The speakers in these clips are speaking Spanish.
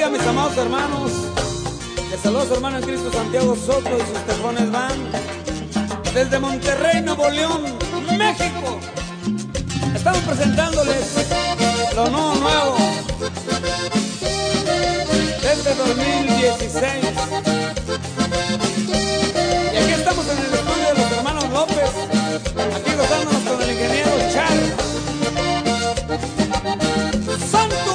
día, mis amados hermanos. Les saluda su hermano en Cristo Santiago Soto y sus Tejones Band desde Monterrey, Nuevo León, México. Estamos presentándoles lo nuevo desde 2016. Y aquí estamos en el estudio de los hermanos López, aquí gozándonos con el ingeniero Char. ¡Santo!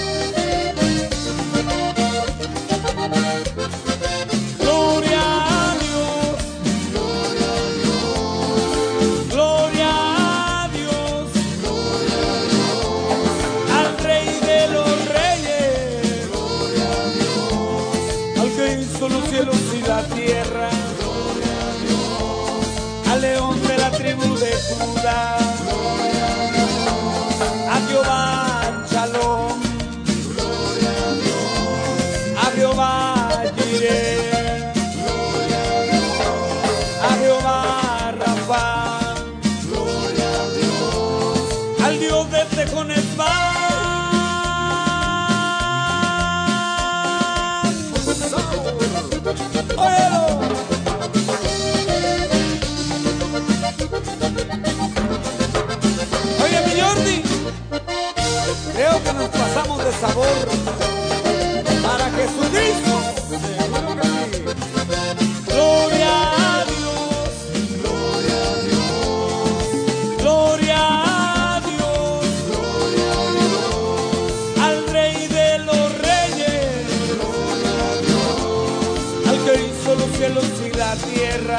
Gloria a Dios, gloria a Dios, al Rey de los Reyes, al que hizo los cielos y la tierra, al León de la tribu de Judá, a Jehová Shalom, a Jehová Jireh, a Jehová Rafa, al Dios de Tejones Band. ¡Óyelo! Oye, mi Jordi, creo que nos pasamos de sabor para Jesucristo. Gloria a Dios, gloria a Dios, gloria a Dios, gloria a Dios, al Rey de los Reyes, gloria a Dios, al que hizo los cielos y la tierra,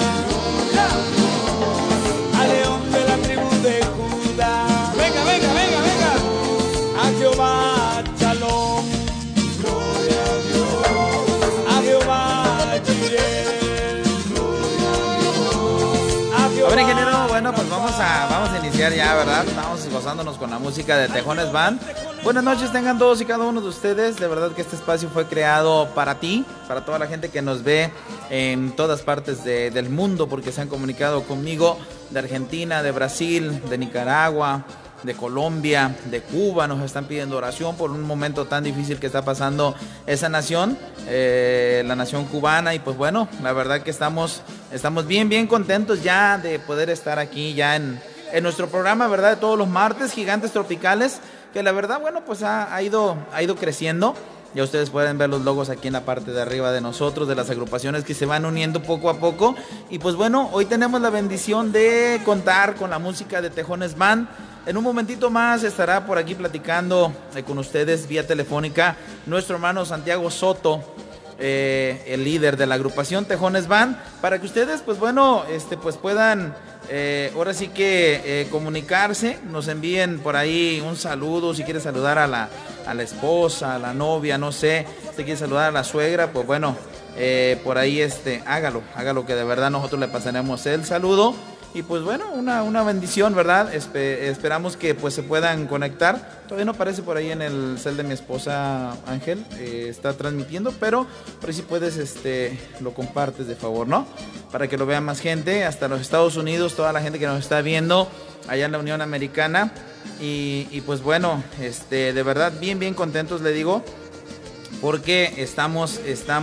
al León de la tribu de Judá. Venga, venga, venga, venga. A Jehová Shalom, gloria a Dios, a Jehová Jireh, gloria a Dios, a Jehová. A ver, ingeniero, bueno, pues vamos a iniciar ya, ¿verdad? Estamos gozándonos con la música de Tejones Band. Buenas noches tengan todos y cada uno de ustedes. De verdad que este espacio fue creado para ti, para toda la gente que nos ve en todas partes del mundo, porque se han comunicado conmigo de Argentina, de Brasil, de Nicaragua, de Colombia, de Cuba. Nos están pidiendo oración por un momento tan difícil que está pasando esa nación, la nación cubana. Y pues bueno, la verdad que estamos bien contentos ya de poder estar aquí ya en nuestro programa, ¿verdad? De todos los martes, Gigantes Tropicales, que la verdad, bueno, pues ha ido creciendo. Ya ustedes pueden ver los logos aquí en la parte de arriba de nosotros, de las agrupaciones que se van uniendo poco a poco. Y pues bueno, hoy tenemos la bendición de contar con la música de Tejones Band. En un momentito más estará por aquí platicando con ustedes vía telefónica nuestro hermano Santiago Soto, el líder de la agrupación Tejones Band, para que ustedes, pues bueno, pues puedan ahora sí que comunicarse, nos envíen por ahí un saludo, si quiere saludar a la esposa, a la novia, no sé, si quiere saludar a la suegra, pues bueno, por ahí hágalo, que de verdad nosotros le pasaremos el saludo. Y pues bueno, una bendición, ¿verdad? Esperamos que pues se puedan conectar. Todavía no aparece por ahí en el cel de mi esposa Ángel, está transmitiendo, pero por ahí si puedes, lo compartes de favor, ¿no? Para que lo vea más gente, hasta los Estados Unidos, toda la gente que nos está viendo allá en la Unión Americana. Y pues bueno, de verdad bien contentos, le digo, porque estamos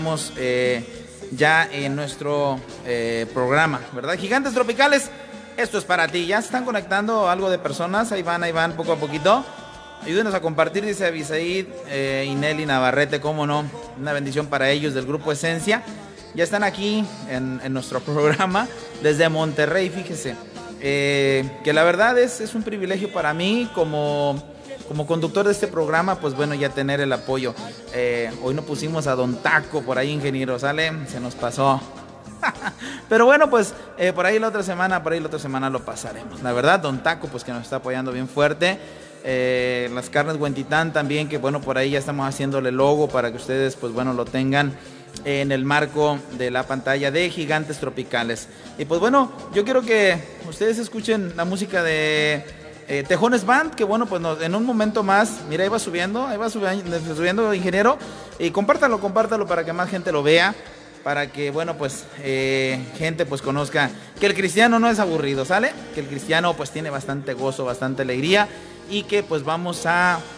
ya en nuestro programa, ¿verdad? Gigantes Tropicales, esto es para ti. Ya se están conectando algo de personas, ahí van poco a poquito. Ayúdenos a compartir, dice Abisaid y Nelly Navarrete, cómo no, una bendición para ellos del grupo Esencia. Ya están aquí en nuestro programa desde Monterrey, fíjese, que la verdad es un privilegio para mí como conductor de este programa, pues bueno, ya tener el apoyo. Hoy no pusimos a Don Taco por ahí, ingeniero, ¿sale? Se nos pasó. Pero bueno, pues por ahí la otra semana lo pasaremos. La verdad, Don Taco, pues que nos está apoyando bien fuerte. Las carnes Huentitán también, que bueno, por ahí ya estamos haciéndole logo para que ustedes, pues bueno, lo tengan en el marco de la pantalla de Gigantes Tropicales. Y pues bueno, yo quiero que ustedes escuchen la música de Tejones Band, que bueno, pues en un momento más, mira, ahí va subiendo, ingeniero, y compártalo para que más gente lo vea, para que, bueno, pues gente pues conozca que el cristiano no es aburrido, ¿sale? Que el cristiano pues tiene bastante gozo, bastante alegría, y que pues vamos a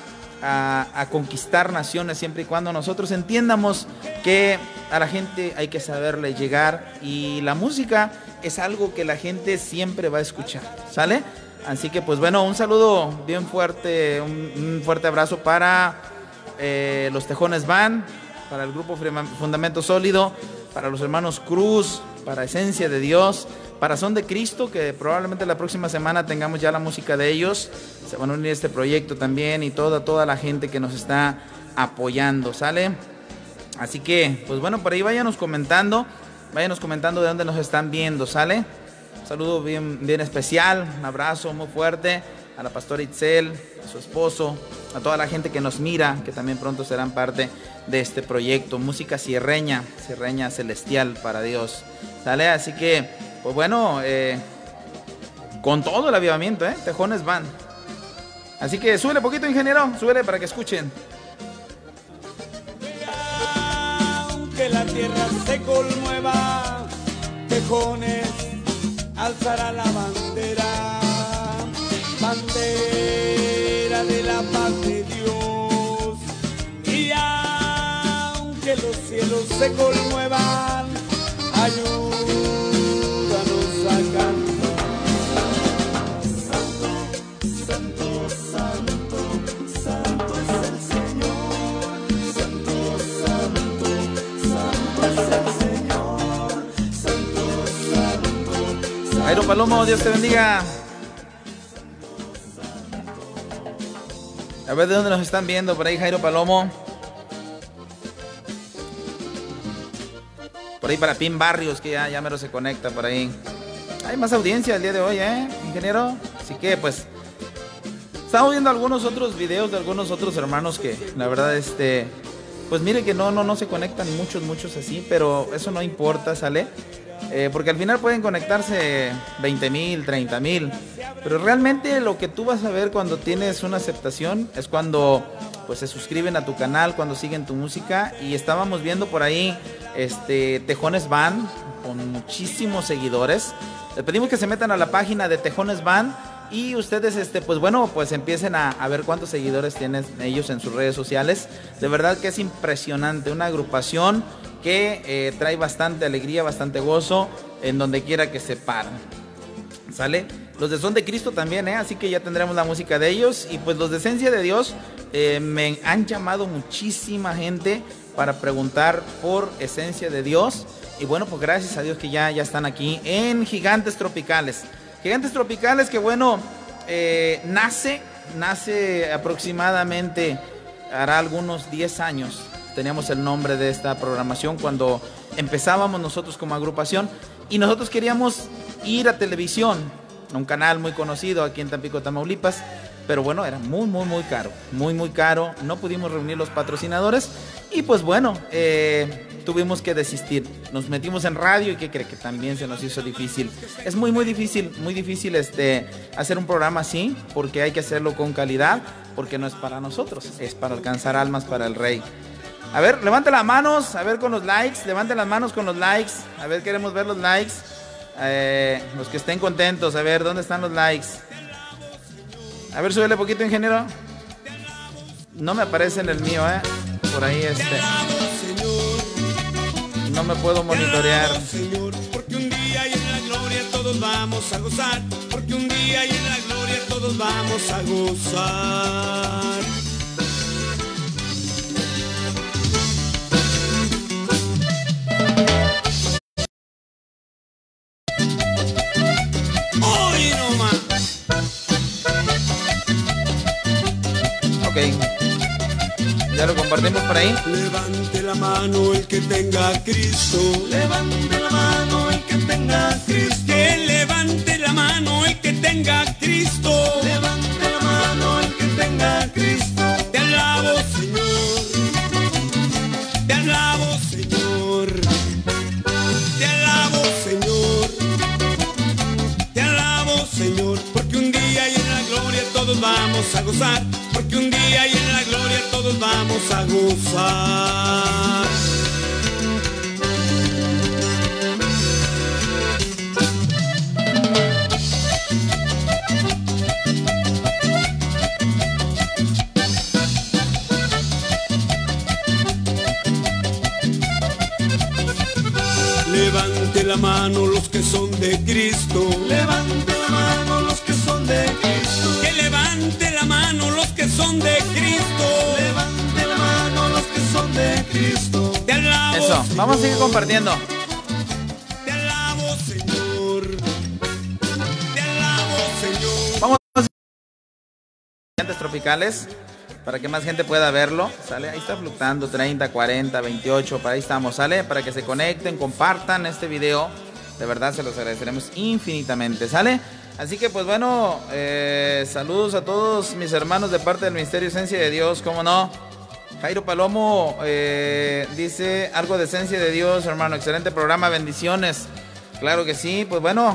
a conquistar naciones siempre y cuando nosotros entiendamos que a la gente hay que saberle llegar y la música es algo que la gente siempre va a escuchar, ¿sale? Así que pues bueno, un saludo bien fuerte, un fuerte abrazo para los Tejones Band, para el grupo Fundamento Sólido, para los hermanos Cruz, para Esencia de Dios, para Son de Cristo, que probablemente la próxima semana tengamos ya la música de ellos. Se van a unir a este proyecto también y toda la gente que nos está apoyando, ¿sale? Así que, pues bueno, por ahí váyanos comentando de dónde nos están viendo, ¿sale? Un saludo bien especial, un abrazo muy fuerte a la pastora Itzel, a su esposo, a toda la gente que nos mira, que también pronto serán parte de este proyecto, música sierreña celestial para Dios, ¿sale? Así que, pues bueno, con todo el avivamiento, Tejones Band. Así que súbele poquito, ingeniero, súbele para que escuchen. Aunque la tierra se conmueva, Tejones alzará la bandera, bandera de la paz de Dios. Y aunque los cielos se conmuevan, ayúdanos a cantar. Santo, santo, santo es el Señor. Santo, santo, santo es el Señor. Santo, santo, santo. Jairo Palomo, Dios te bendiga. A ver de dónde nos están viendo por ahí, Jairo Palomo. Por ahí para Pim Barrios, que ya mero se conecta por ahí. Hay más audiencia el día de hoy, ingeniero. Así que pues estamos viendo algunos otros videos de algunos otros hermanos que la verdad pues mire que no se conectan muchos así, pero eso no importa, ¿sale? Porque al final pueden conectarse 20,000, 30,000, pero realmente lo que tú vas a ver cuando tienes una aceptación es cuando pues se suscriben a tu canal, cuando siguen tu música. Y estábamos viendo por ahí Tejones Band con muchísimos seguidores. Les pedimos que se metan a la página de Tejones Band y ustedes pues bueno, pues empiecen a ver cuántos seguidores tienen ellos en sus redes sociales. De verdad que es impresionante, una agrupación que trae bastante alegría, bastante gozo en donde quiera que se paran, ¿sale? Los de Son de Cristo también, así que ya tendremos la música de ellos. Y pues los de Esencia de Dios, me han llamado muchísima gente para preguntar por Esencia de Dios. Y bueno, pues gracias a Dios que ya están aquí en Gigantes Tropicales. Gigantes Tropicales que bueno, nace aproximadamente, hará algunos 10 años. Teníamos el nombre de esta programación cuando empezábamos nosotros como agrupación. Y nosotros queríamos ir a televisión, a un canal muy conocido aquí en Tampico, Tamaulipas. Pero bueno, era muy caro, muy caro. No pudimos reunir los patrocinadores y pues bueno, tuvimos que desistir. Nos metimos en radio y ¿qué cree? Que también se nos hizo difícil. Es muy difícil hacer un programa así, porque hay que hacerlo con calidad, porque no es para nosotros, es para alcanzar almas para el Rey. A ver, levanten las manos, a ver con los likes, levanten las manos con los likes. A ver, queremos ver los likes. Los que estén contentos, a ver, ¿dónde están los likes? A ver, súbele poquito, ingeniero. No me aparece en el mío, por ahí no me puedo monitorear. Porque un día y en la gloria todos vamos a gozar. Porque un día y en la gloria todos vamos a gozar. Hoy no más. Ok, ya lo compartimos por ahí. Levante la mano el que tenga a Cristo. Levante la mano el que tenga a Cristo. Que levante la mano el que tenga a Cristo. Levante la mano el que tenga a Cristo. Te alabo, Señor. Te alabo, Señor. Te alabo, Señor. Te alabo, Señor. Porque un día y en la gloria todos vamos a gozar. Porque un día y en la gloria todos vamos a gozar. la mano los que son de Cristo. Levante la mano los que son de Cristo. Que levante la mano los que son de Cristo. Levante la mano los que son de Cristo. Te alabo, Eso, Señor. vamos a seguir compartiendo. Te alabo, Señor. Te alabo, Señor. Vamos a gigantes tropicales para que más gente pueda verlo. Sale, ahí está fluctuando 30, 40, 28, para ahí estamos, sale, para que se conecten, compartan este video. De verdad se los agradeceremos infinitamente, ¿sale? Así que pues bueno, saludos a todos mis hermanos de parte del Ministerio Esencia de Dios, ¿cómo no? Jairo Palomo dice algo de Esencia de Dios, hermano, excelente programa, bendiciones. Claro que sí, pues bueno,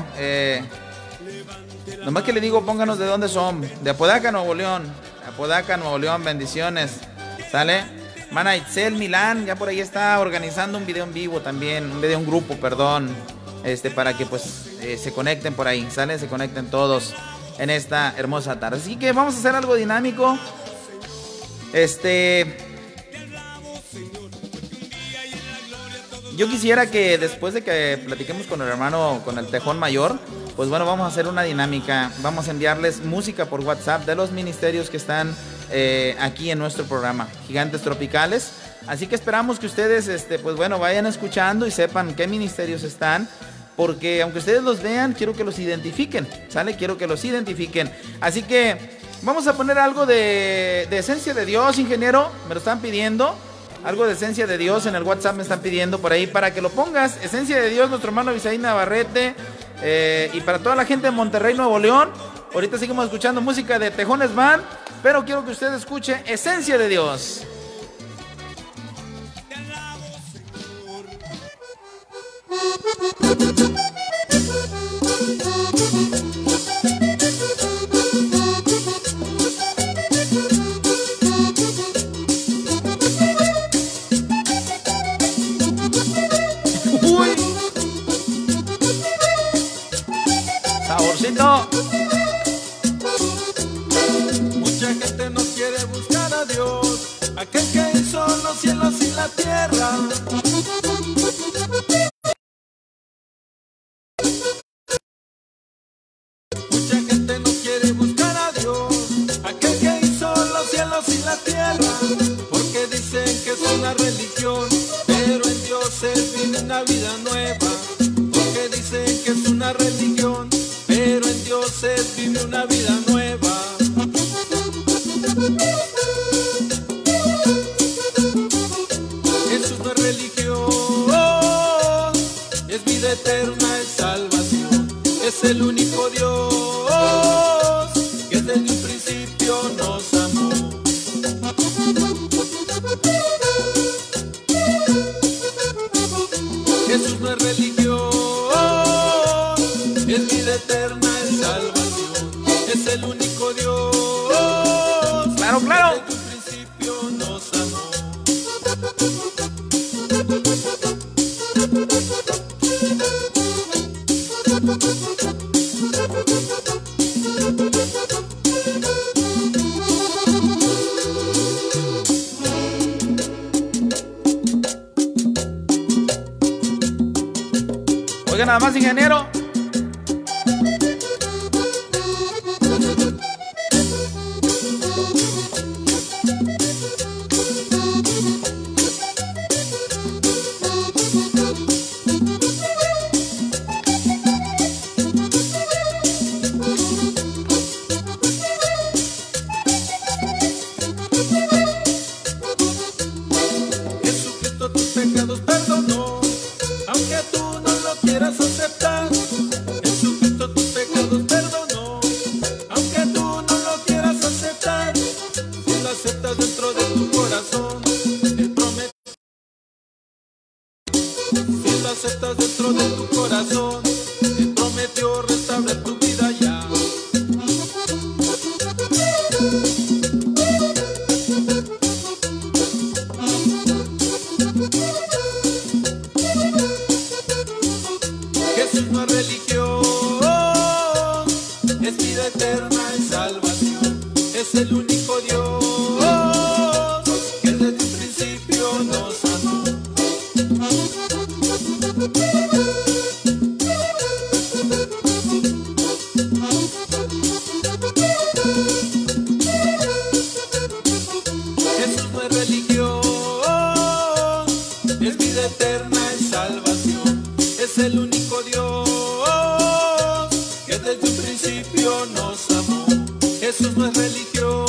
nomás que le digo, pónganos de dónde son. De Apodaca, Nuevo León. Apodaca, Nuevo León, bendiciones. ¿Sale? Mana Itzel Milán, ya por ahí está organizando un video en vivo también, un video en grupo, perdón. Para que pues se conecten por ahí, ¿sale? Se conecten todos en esta hermosa tarde. Así que vamos a hacer algo dinámico. Yo quisiera que después de que platiquemos con el hermano, con el Tejón Mayor, pues bueno, vamos a hacer una dinámica. Vamos a enviarles música por WhatsApp de los ministerios que están aquí en nuestro programa, Gigantes Tropicales. Así que esperamos que ustedes, pues bueno, vayan escuchando y sepan qué ministerios están. Porque aunque ustedes los vean, quiero que los identifiquen, ¿sale? Quiero que los identifiquen. Así que vamos a poner algo de Esencia de Dios, ingeniero. Me lo están pidiendo. Algo de Esencia de Dios en el WhatsApp me están pidiendo por ahí para que lo pongas. Esencia de Dios, nuestro hermano Abisaí Navarrete. Y para toda la gente de Monterrey, Nuevo León. Ahorita seguimos escuchando música de Tejones Band, pero quiero que usted escuche Esencia de Dios. Uy. Saborcito. Mucha gente no quiere buscar a Dios, aquel que hizo los cielos y la tierra. Mucha gente no quiere buscar a Dios, aquel que hizo los cielos y la tierra, porque dicen que es una religión, pero en Dios es vive una vida nueva. Porque dicen que es una religión, pero en Dios es vive una vida nueva. Jesús no es religión, es vida eterna, es salvación. Es el único Dios que desde un principio nos amó. Jesús no es religión, es vida eterna, es salvación. Es el único Dios. Claro, claro. Que desde un principio nos amó. Oiga nada más, ingeniero. Jesucristo tus pecados perdonó, aunque tú no lo quieras aceptar. Jesucristo tus pecados perdonó, aunque tú no lo quieras aceptar. Si lo aceptas dentro de tu corazón, Él promete. Si lo aceptas dentro de tu corazón, Él prometió restaurar tu vida ya. Jesús no es religión, es vida eterna, es salvación. Es el único Dios que desde un principio nos amó. eterna, es salvación. Es el único Dios que desde un principio nos amó. Jesús no es religión,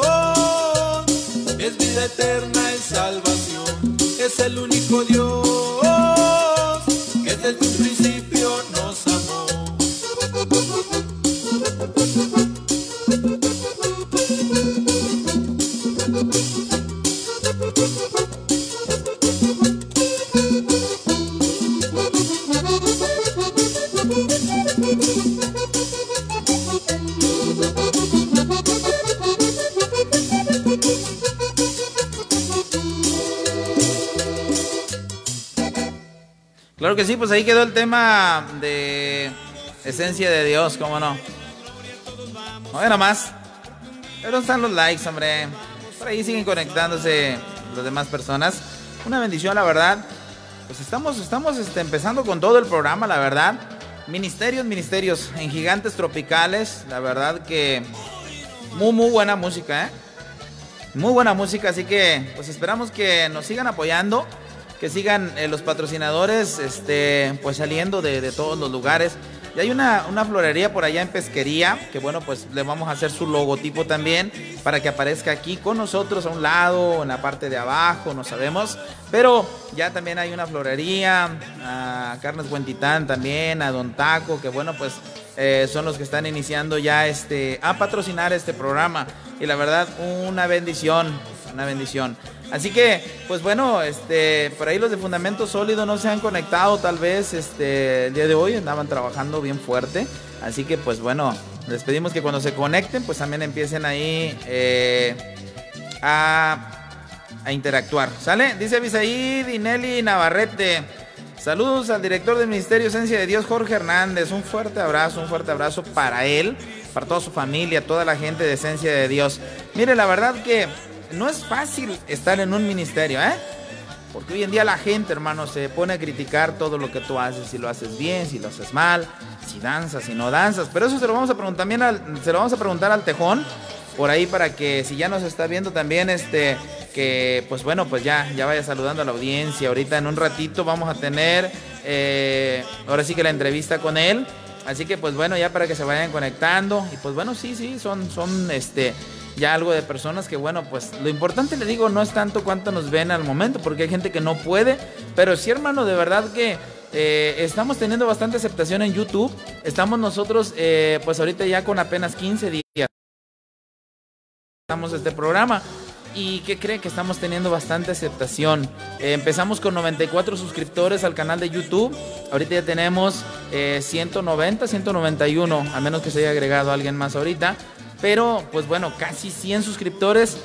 es vida eterna, es salvación. Es el único Dios que desde un principio nos amó. Claro que sí, pues ahí quedó el tema de Esencia de Dios, cómo no. Oye nomás, pero están los likes, hombre. Por ahí siguen conectándose las demás personas. Una bendición, la verdad. Pues estamos empezando con todo el programa, la verdad. Ministerios en Gigantes Tropicales. La verdad que muy buena música, muy buena música, así que pues esperamos que nos sigan apoyando. Que sigan los patrocinadores pues saliendo de todos los lugares. Y hay una florería por allá en Pesquería, que bueno, pues le vamos a hacer su logotipo también para que aparezca aquí con nosotros a un lado, en la parte de abajo, no sabemos. Pero ya también hay una florería, a Carnes Huentitán también, a Don Taco, que bueno, pues son los que están iniciando ya a patrocinar este programa. Y la verdad, una bendición. Así que, pues bueno, por ahí los de Fundamento Sólido no se han conectado tal vez el día de hoy, andaban trabajando bien fuerte. Así que, pues bueno, les pedimos que cuando se conecten, pues también empiecen ahí a interactuar. ¿Sale? Dice Abisaid y Nelly Navarrete. Saludos al director del Ministerio Esencia de Dios, Jorge Hernández. Un fuerte abrazo para él, para toda su familia, toda la gente de Esencia de Dios. Mire, la verdad que no es fácil estar en un ministerio, porque hoy en día la gente, hermano, se pone a criticar todo lo que tú haces, si lo haces bien, si lo haces mal, si danzas, si no danzas. Pero eso se lo vamos a preguntar al Tejón, por ahí, para que si ya nos está viendo también, que pues bueno, pues ya vaya saludando a la audiencia. Ahorita en un ratito vamos a tener, ahora sí que la entrevista con él. Así que pues bueno, ya para que se vayan conectando. Y pues bueno, sí, son ya algo de personas que bueno, pues lo importante, le digo, no es tanto cuánto nos ven al momento, porque hay gente que no puede, pero sí, hermano, de verdad que estamos teniendo bastante aceptación en YouTube. Estamos nosotros pues ahorita ya con apenas 15 días estamos este programa. ¿Y qué cree? Que estamos teniendo bastante aceptación. Empezamos con 94 suscriptores al canal de YouTube. Ahorita ya tenemos 190, 191, a menos que se haya agregado alguien más ahorita. Pero, pues bueno, casi 100 suscriptores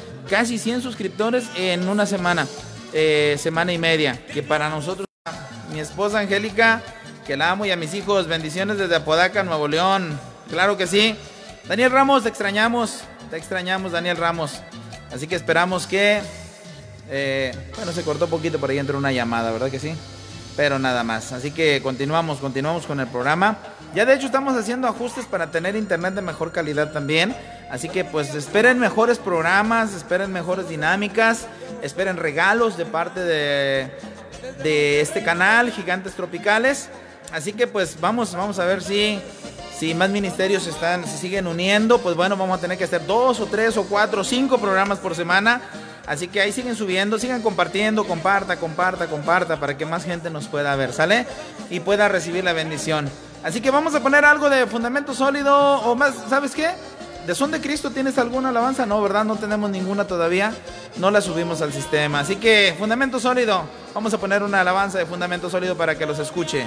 en una semana y media. Que para nosotros, mi esposa Angélica, que la amo, y a mis hijos, bendiciones desde Apodaca, Nuevo León. Claro que sí. Daniel Ramos, te extrañamos, Daniel Ramos. Así que esperamos que... bueno, se cortó un poquito, por ahí entró una llamada, ¿verdad que sí? Pero nada más. Así que continuamos con el programa. Ya de hecho estamos haciendo ajustes para tener internet de mejor calidad también. Así que pues esperen mejores programas, esperen mejores dinámicas, esperen regalos de parte de este canal, Gigantes Tropicales. Así que pues vamos a ver si más ministerios se siguen uniendo. Pues bueno, vamos a tener que hacer 2 o 3 o 4 o 5 programas por semana. Así que ahí siguen subiendo, sigan compartiendo, comparta, para que más gente nos pueda ver, ¿sale? Y pueda recibir la bendición. Así que vamos a poner algo de Fundamento Sólido o más, ¿sabes qué? ¿De Son de Cristo tienes alguna alabanza? No, ¿verdad? No tenemos ninguna todavía. No la subimos al sistema. Así que Fundamento Sólido, vamos a poner una alabanza de Fundamento Sólido para que los escuche.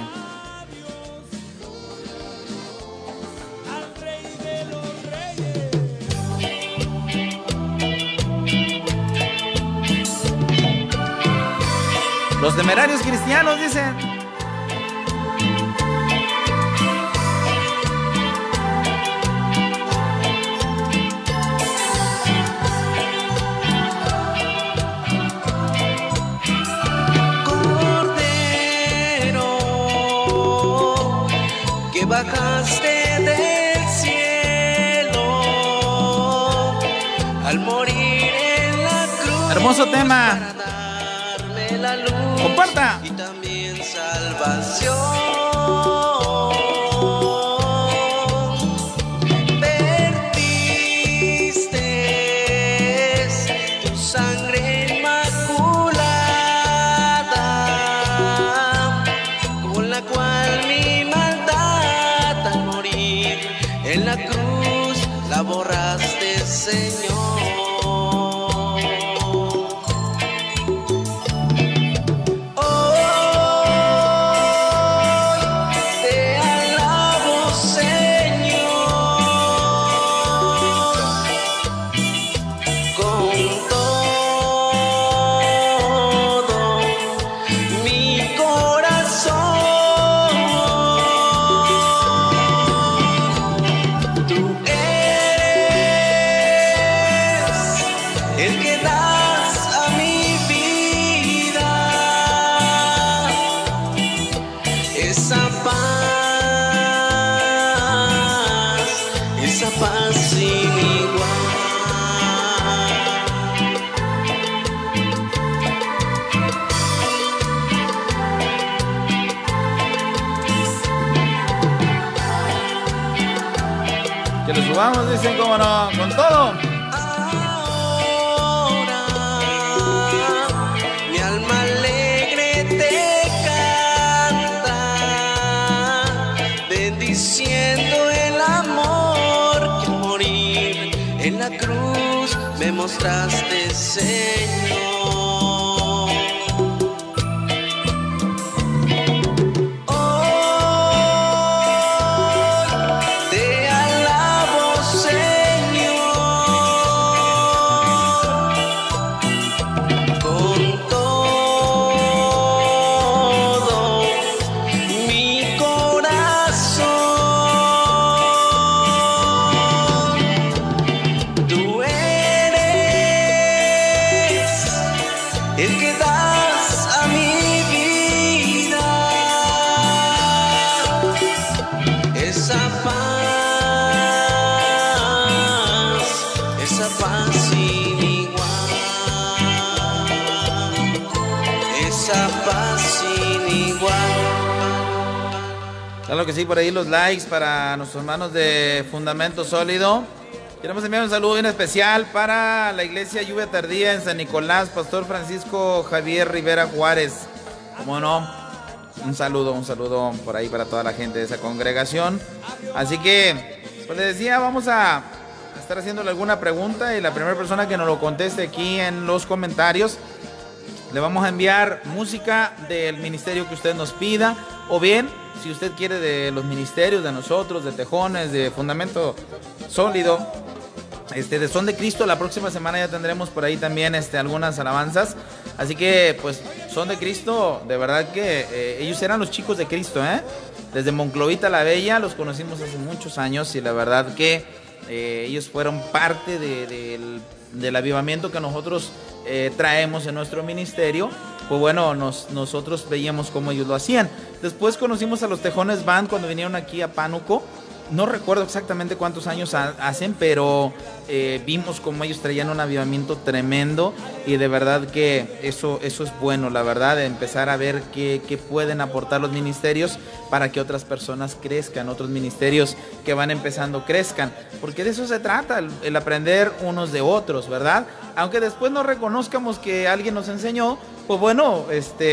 Los Temerarios Cristianos dicen. Cordero, que bajaste del cielo al morir en la cruz. Hermoso tema. dame la luz. ¡Comparta! Y también salvación. Borraste, Señor. Hoy te alabo, Señor, con todo mi corazón. Tú el que das a mi vida esa paz sin igual. Que lo subamos, dicen, cómo no, con todo. Diciendo el amor que morir en la cruz me mostraste, Señor. Hoy te alabo, Señor, con todo mi corazón. El que das a mi vida esa paz sin igual, esa paz sin igual. Claro que sí, por ahí los likes para nuestros hermanos de Fundamento Sólido. Queremos enviar un saludo bien especial para la iglesia Lluvia Tardía en San Nicolás, Pastor Francisco Javier Rivera Juárez. ¿Cómo no? Un saludo por ahí para toda la gente de esa congregación. Así que, pues les decía, vamos a estar haciéndole alguna pregunta y la primera persona que nos lo conteste aquí en los comentarios, le vamos a enviar música del ministerio que usted nos pida, o bien, si usted quiere de los ministerios de nosotros, de Tejones, de Fundamento Sólido, de Son de Cristo. La próxima semana ya tendremos por ahí también algunas alabanzas. Así que pues Son de Cristo, de verdad que ellos eran los chicos de Cristo, desde Monclovita la Bella, los conocimos hace muchos años y la verdad que ellos fueron parte del avivamiento que nosotros traemos en nuestro ministerio. Pues bueno, nosotros veíamos cómo ellos lo hacían. Después conocimos a los Tejones Band cuando vinieron aquí a Pánuco. No recuerdo exactamente cuántos años hacen, pero vimos cómo ellos traían un avivamiento tremendo y de verdad que eso es bueno, la verdad, de empezar a ver qué pueden aportar los ministerios para que otras personas crezcan, otros ministerios que van empezando crezcan, porque de eso se trata, el aprender unos de otros, ¿verdad? Aunque después no reconozcamos que alguien nos enseñó, pues bueno,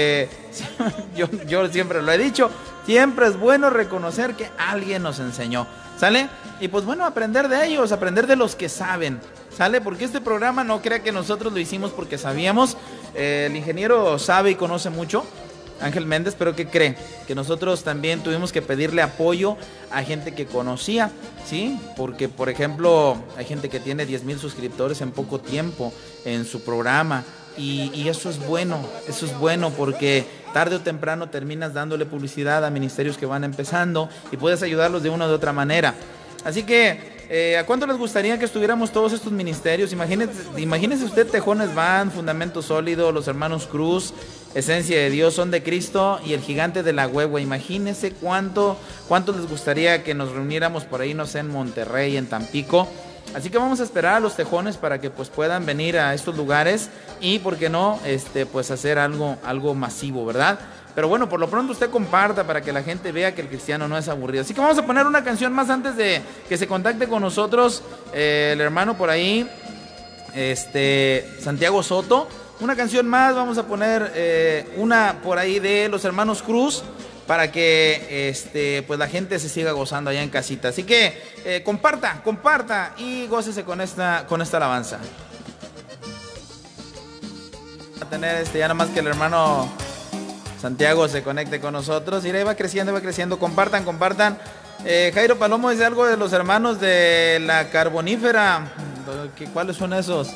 yo siempre lo he dicho, siempre es bueno reconocer que alguien nos enseñó, ¿sale? Y pues bueno, aprender de ellos, aprender de los que saben, ¿sale? Porque este programa no crea que nosotros lo hicimos porque sabíamos, el ingeniero sabe y conoce mucho, Ángel Méndez, pero ¿qué cree? Que nosotros también tuvimos que pedirle apoyo a gente que conocía, ¿sí? Porque, por ejemplo, hay gente que tiene 10,000 suscriptores en poco tiempo en su programa. Y eso es bueno porque tarde o temprano terminas dándole publicidad a ministerios que van empezando y puedes ayudarlos de una u otra manera. Así que, ¿a cuánto les gustaría que estuviéramos todos estos ministerios? Imagínese usted Tejones Band, Fundamento Sólido, los Hermanos Cruz, Esencia de Dios, Son de Cristo y el Gigante de la Huehue. Imagínese cuánto les gustaría que nos reuniéramos por ahí, no sé, en Monterrey, en Tampico, Así que vamos a esperar a los tejones para que pues puedan venir a estos lugares y, ¿por qué no? Pues hacer algo masivo, ¿verdad? Pero bueno, por lo pronto usted comparta para que la gente vea que el cristiano no es aburrido. Así que vamos a poner una canción más antes de que se contacte con nosotros el hermano por ahí, Santiago Soto. Una canción más, vamos a poner una por ahí de los hermanos Cruz para que pues la gente se siga gozando allá en casita. Así que comparta y gócese con esta alabanza. A tener ya nada más que el hermano Santiago se conecte con nosotros. Y ahí va creciendo. Compartan. Jairo Palomo dice algo de los hermanos de la Carbonífera. ¿Cuáles son esos?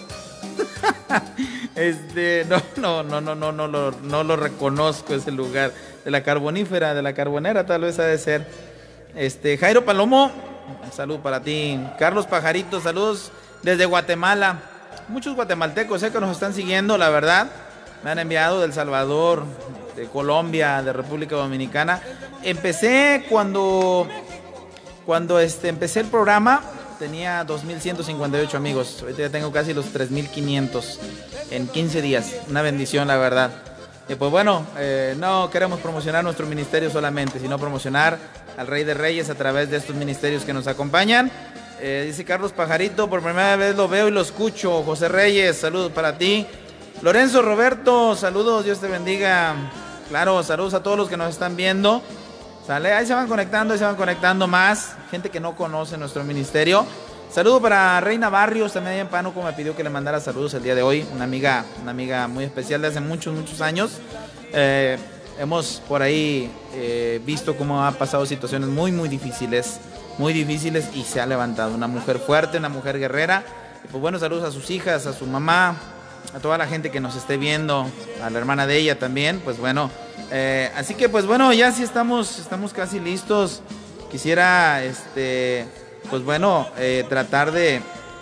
No lo reconozco ese lugar. De la Carbonífera, de la Carbonera tal vez ha de ser. Jairo Palomo, un saludo para ti. Carlos Pajarito, saludos desde Guatemala. Muchos guatemaltecos que nos están siguiendo, la verdad. Me han enviado de El Salvador, de Colombia, de República Dominicana. Empecé cuando empecé el programa, tenía 2,158 amigos. Ahorita ya tengo casi los 3,500 en 15 días. Una bendición, la verdad. Pues bueno, no queremos promocionar nuestro ministerio solamente, sino promocionar al Rey de Reyes a través de estos ministerios que nos acompañan. Dice Carlos Pajarito, por primera vez lo veo y lo escucho. José Reyes, saludos para ti. Lorenzo Roberto, saludos, Dios te bendiga. Claro, saludos a todos los que nos están viendo. ¿Sale? Ahí se van conectando más. Gente que no conoce nuestro ministerio. Saludo para Reina Barrios, también en Pánuco me pidió que le mandara saludos el día de hoy. Una amiga muy especial de hace muchos años. Hemos por ahí visto cómo ha pasado situaciones muy difíciles y se ha levantado. Una mujer fuerte, una mujer guerrera. Y pues bueno, saludos a sus hijas, a su mamá, a toda la gente que nos esté viendo, a la hermana de ella también. Pues bueno, así que pues bueno, ya sí estamos casi listos. Quisiera pues bueno, tratar de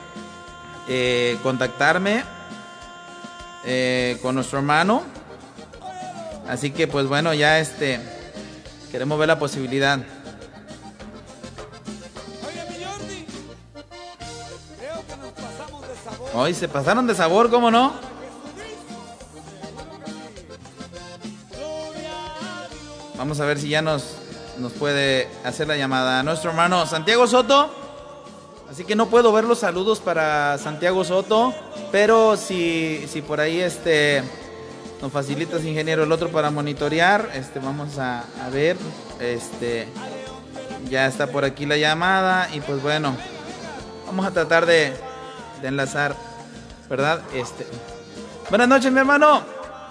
contactarme con nuestro hermano. Así que pues bueno, ya queremos ver la posibilidad. Hoy se pasaron de sabor, ¿cómo no? Vamos a ver si ya nos puede hacer la llamada nuestro hermano Santiago Soto. Así que no puedo ver los saludos para Santiago Soto, pero si por ahí nos facilitas, ingeniero, el otro para monitorear, vamos a ver, ya está por aquí la llamada y pues bueno, vamos a tratar de enlazar, ¿verdad? Buenas noches, mi hermano.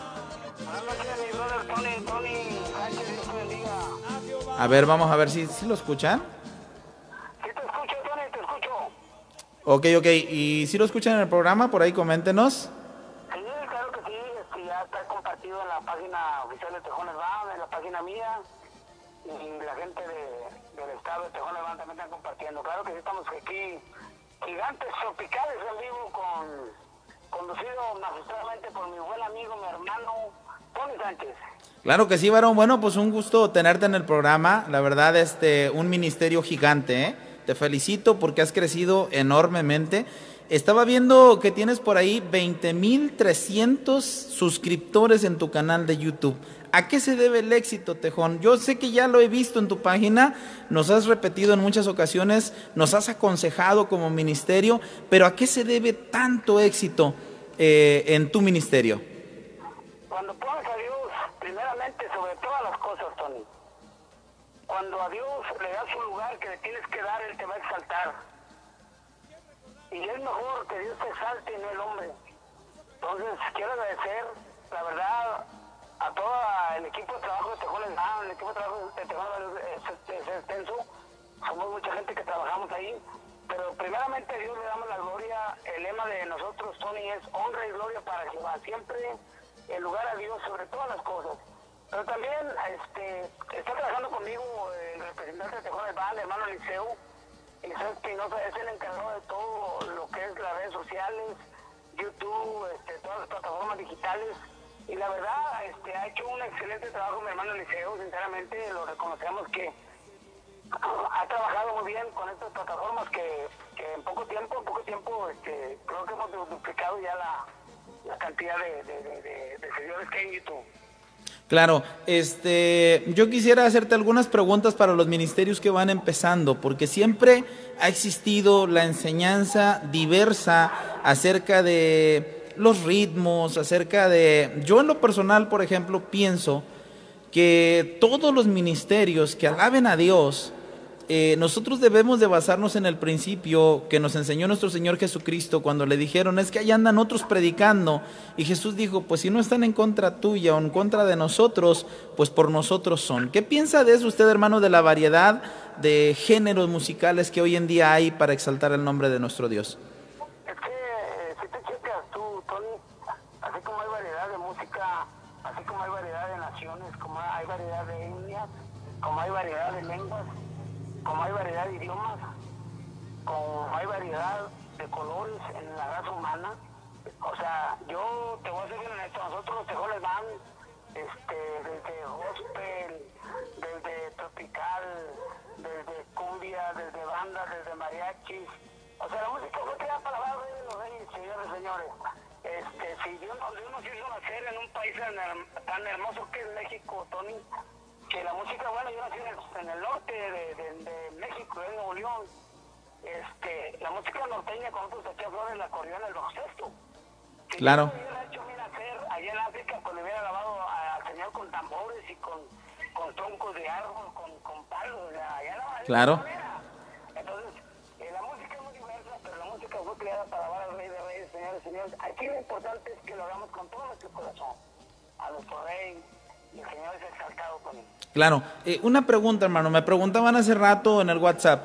A ver, vamos a ver si lo escuchan. Sí te escucho, Tony, te escucho. Ok. ¿Y si lo escuchan en el programa? Por ahí coméntenos. Sí, claro que sí. Ya está compartido en la página oficial de Tejones Band, en la página mía. Y la gente del estado de Tejones Band también están compartiendo. Claro que sí, estamos aquí, Gigantes Tropicales en vivo, conducido magistralmente por mi buen amigo, mi hermano, Tony Sánchez. Claro que sí, varón. Bueno, pues un gusto tenerte en el programa. La verdad, un ministerio gigante, ¿eh? Te felicito porque has crecido enormemente. Estaba viendo que tienes por ahí 20,300 suscriptores en tu canal de YouTube. ¿A qué se debe el éxito, Tejón? Yo sé que ya lo he visto en tu página, nos has repetido en muchas ocasiones, nos has aconsejado como ministerio, pero ¿a qué se debe tanto éxito en tu ministerio? Cuando pones a Dios primeramente sobre todas las cosas, Tony. Cuando a Dios le das un lugar que le tienes que dar, Él te va a exaltar. Y es mejor que Dios te exalte y no el hombre. Entonces, quiero agradecer, la verdad, a todo el equipo de trabajo de Tejones Band, el equipo de trabajo de Tejones es extenso. Somos mucha gente que trabajamos ahí. Pero primeramente a Dios le damos la gloria. El lema de nosotros, Tony, es honra y gloria para Jehová. Siempre el lugar a Dios sobre todas las cosas. Pero también está trabajando conmigo el representante de Tejones Band, el hermano Eliseo Espinosa. Es el encargado de todo lo que es las redes sociales, YouTube, todas las plataformas digitales. Y la verdad, ha hecho un excelente trabajo mi hermano Eliseo. Sinceramente lo reconocemos que ha trabajado muy bien con estas plataformas que en poco tiempo, creo que hemos duplicado ya la cantidad de seguidores que hay en YouTube. Claro, yo quisiera hacerte algunas preguntas para los ministerios que van empezando, porque siempre ha existido la enseñanza diversa acerca de los ritmos, yo en lo personal, por ejemplo, pienso que todos los ministerios que alaben a Dios, nosotros debemos de basarnos en el principio que nos enseñó nuestro Señor Jesucristo cuando le dijeron, es que allá andan otros predicando, y Jesús dijo, pues si no están en contra tuya o en contra de nosotros, pues por nosotros son. ¿Qué piensa de eso usted, hermano, de la variedad de géneros musicales que hoy en día hay para exaltar el nombre de nuestro Dios? Es que si te checas tú, Tony, así como hay variedad de música, así como hay variedad de naciones, como hay variedad de etnias, como hay variedad de lenguas, como hay variedad de idiomas, como hay variedad de colores en la raza humana. O sea, yo te voy a decir en esto, nosotros los tejones van desde gospel, desde tropical, desde cumbia, desde banda, desde mariachis. O sea, la música fue creada para alabar al Rey de los Reyes, señores y señores. Si Dios nos hizo nacer en un país tan hermoso que es México, Tony, que la música, bueno, yo nací en el norte de México, en Nuevo León. La música norteña, con nosotros aquí a Flores, el acordeón, el bajo sexto. Si claro. yo hubiera hecho mi nacer allá en África, cuando hubiera alabado al Señor con tambores y con troncos de árbol, con palos, allá no, claro. Entonces, la música es muy diversa, pero la música fue creada para alabar al Rey de Reyes, señores y señores. Aquí lo importante es que lo hagamos con todo nuestro corazón, a nuestro Rey, y el Señor es exaltado con él. Claro, una pregunta, hermano, me preguntaban hace rato en el WhatsApp,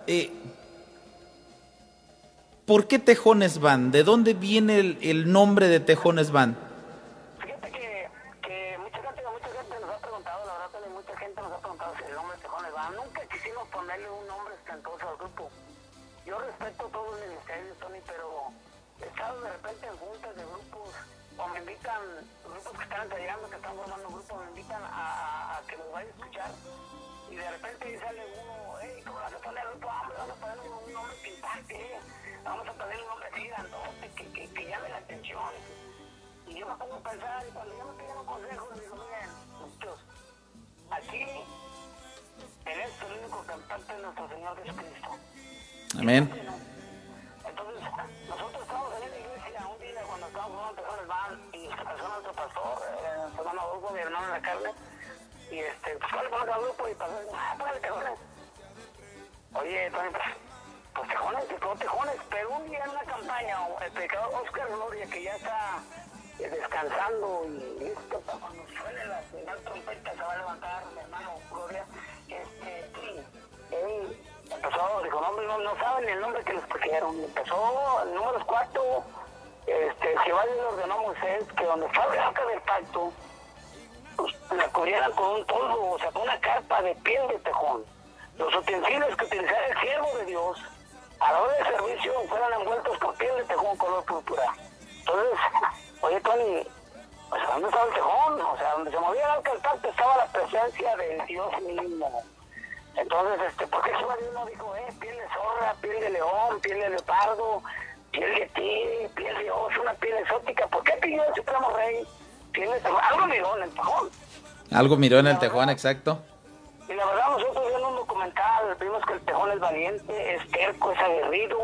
¿por qué Tejones Band? ¿De dónde viene el nombre de Tejones Band? Fíjate que mucha gente nos ha preguntado, la verdad, mucha gente nos ha preguntado si el nombre de Tejones Band. Nunca quisimos ponerle un nombre ostentoso al grupo. Yo respeto todo el ministerio, Tony, pero he estado de repente en juntas de grupos, o me invitan, grupos que están ensayando, que están formando grupos, me invitan a que los vaya a escuchar, y de repente sale uno, hey, ¿cómo vas a poner el grupo? Vamos a poner un nombre que impacte, vamos a poner un nombre así grandote, que llame la atención. Y yo me pongo a pensar, y cuando yo me piden un consejo, les digo, miren, muchachos, aquí, en esto, el único cantante es nuestro Señor Jesucristo. Amén. Entonces, nosotros estamos en la iglesia un día cuando estábamos jugando Tejones Band, y se pasó nuestro pastor, nuestro hermano Hugo, mi hermano en la carne, y pues fue al grupo y pasó, póngale Tejones. Oye, Tony, pues Tejones, pero un día en una campaña, el predicador Oscar Gloria, que ya está descansando y listo para cuando suene la final trompeta, se va a levantar mi hermano Gloria, él empezó, dijo, no saben el nombre que les pusieron. Empezó el número 4, Jehová le ordenó a Moisés que donde estaba el arca del pacto, pues la cubrieran con un toldo, o sea, con una carpa de piel de tejón. Los utensilios que utilizara el siervo de Dios a la hora de servicio fueran envueltos con piel de tejón color púrpura. Entonces, oye, Tony, pues ¿dónde estaba el tejón? O sea, donde se movía el arca del pacto estaba la presencia del Dios mismo. Entonces, ¿por qué Jehová no dijo, piel de zorra, piel de león, piel de leopardo, piel de tigre, piel de oso, una piel exótica? ¿Por qué pidió el Supremo Rey piel de tejón? Algo miró en el tejón. Algo miró en el tejón, exacto. Y la verdad, nosotros viendo un documental, vimos que el tejón es valiente, es terco, es aguerrido,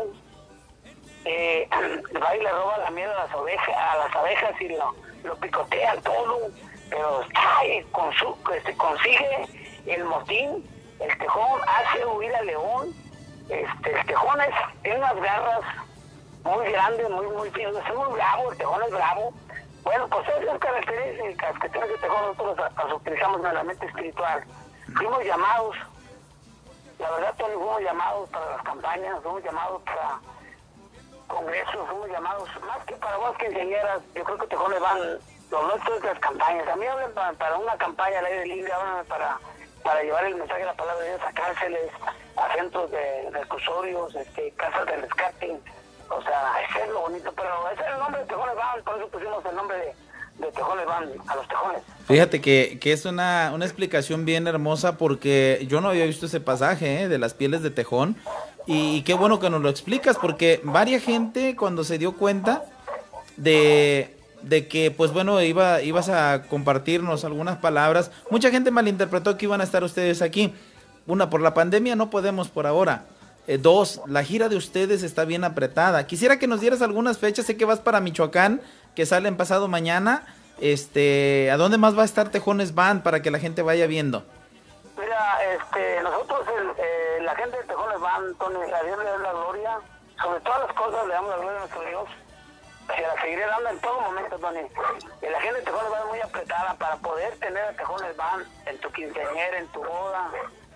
va y le roba la miel a las abejas y lo picotea todo, pero consigue el motín. El tejón hace huir al león. El tejón tiene unas garras muy grandes, muy finas, es muy bravo, el tejón es bravo. Bueno, pues esas características que tiene el tejón nosotros las utilizamos en la mente espiritual. Fuimos llamados, la verdad, todos fuimos llamados para las campañas, fuimos llamados para congresos, fuimos llamados, más que para vos que ingenieras, yo creo que tejones van, los nuestros de las campañas. A mí hablan para una campaña al aire libre, hablan para llevar el mensaje de la palabra de Dios a cárceles, a centros de reclusorios, casas de rescate. O sea, ese es lo bonito, pero ese es el nombre de Tejones Band, por eso pusimos el nombre de tejones van a los tejones. Fíjate que es una explicación bien hermosa porque yo no había visto ese pasaje de las pieles de tejón y qué bueno que nos lo explicas porque varia gente cuando se dio cuenta de que pues bueno ibas a compartirnos algunas palabras, mucha gente malinterpretó que iban a estar ustedes aquí. Una, por la pandemia no podemos por ahora. Dos, la gira de ustedes está bien apretada. Quisiera que nos dieras algunas fechas, sé que vas para Michoacán, que salen pasado mañana. ¿A dónde más va a estar Tejones Band para que la gente vaya viendo? Mira, nosotros, la gente de Tejones Band, Tony, a Dios le da la gloria, sobre todas las cosas le damos la gloria a nuestro Dios, se la seguiré dando en todo momento, Tony. Y la gente de Tejones Band es muy apretada para poder tener a Tejones Band en tu quinceañera, en tu boda,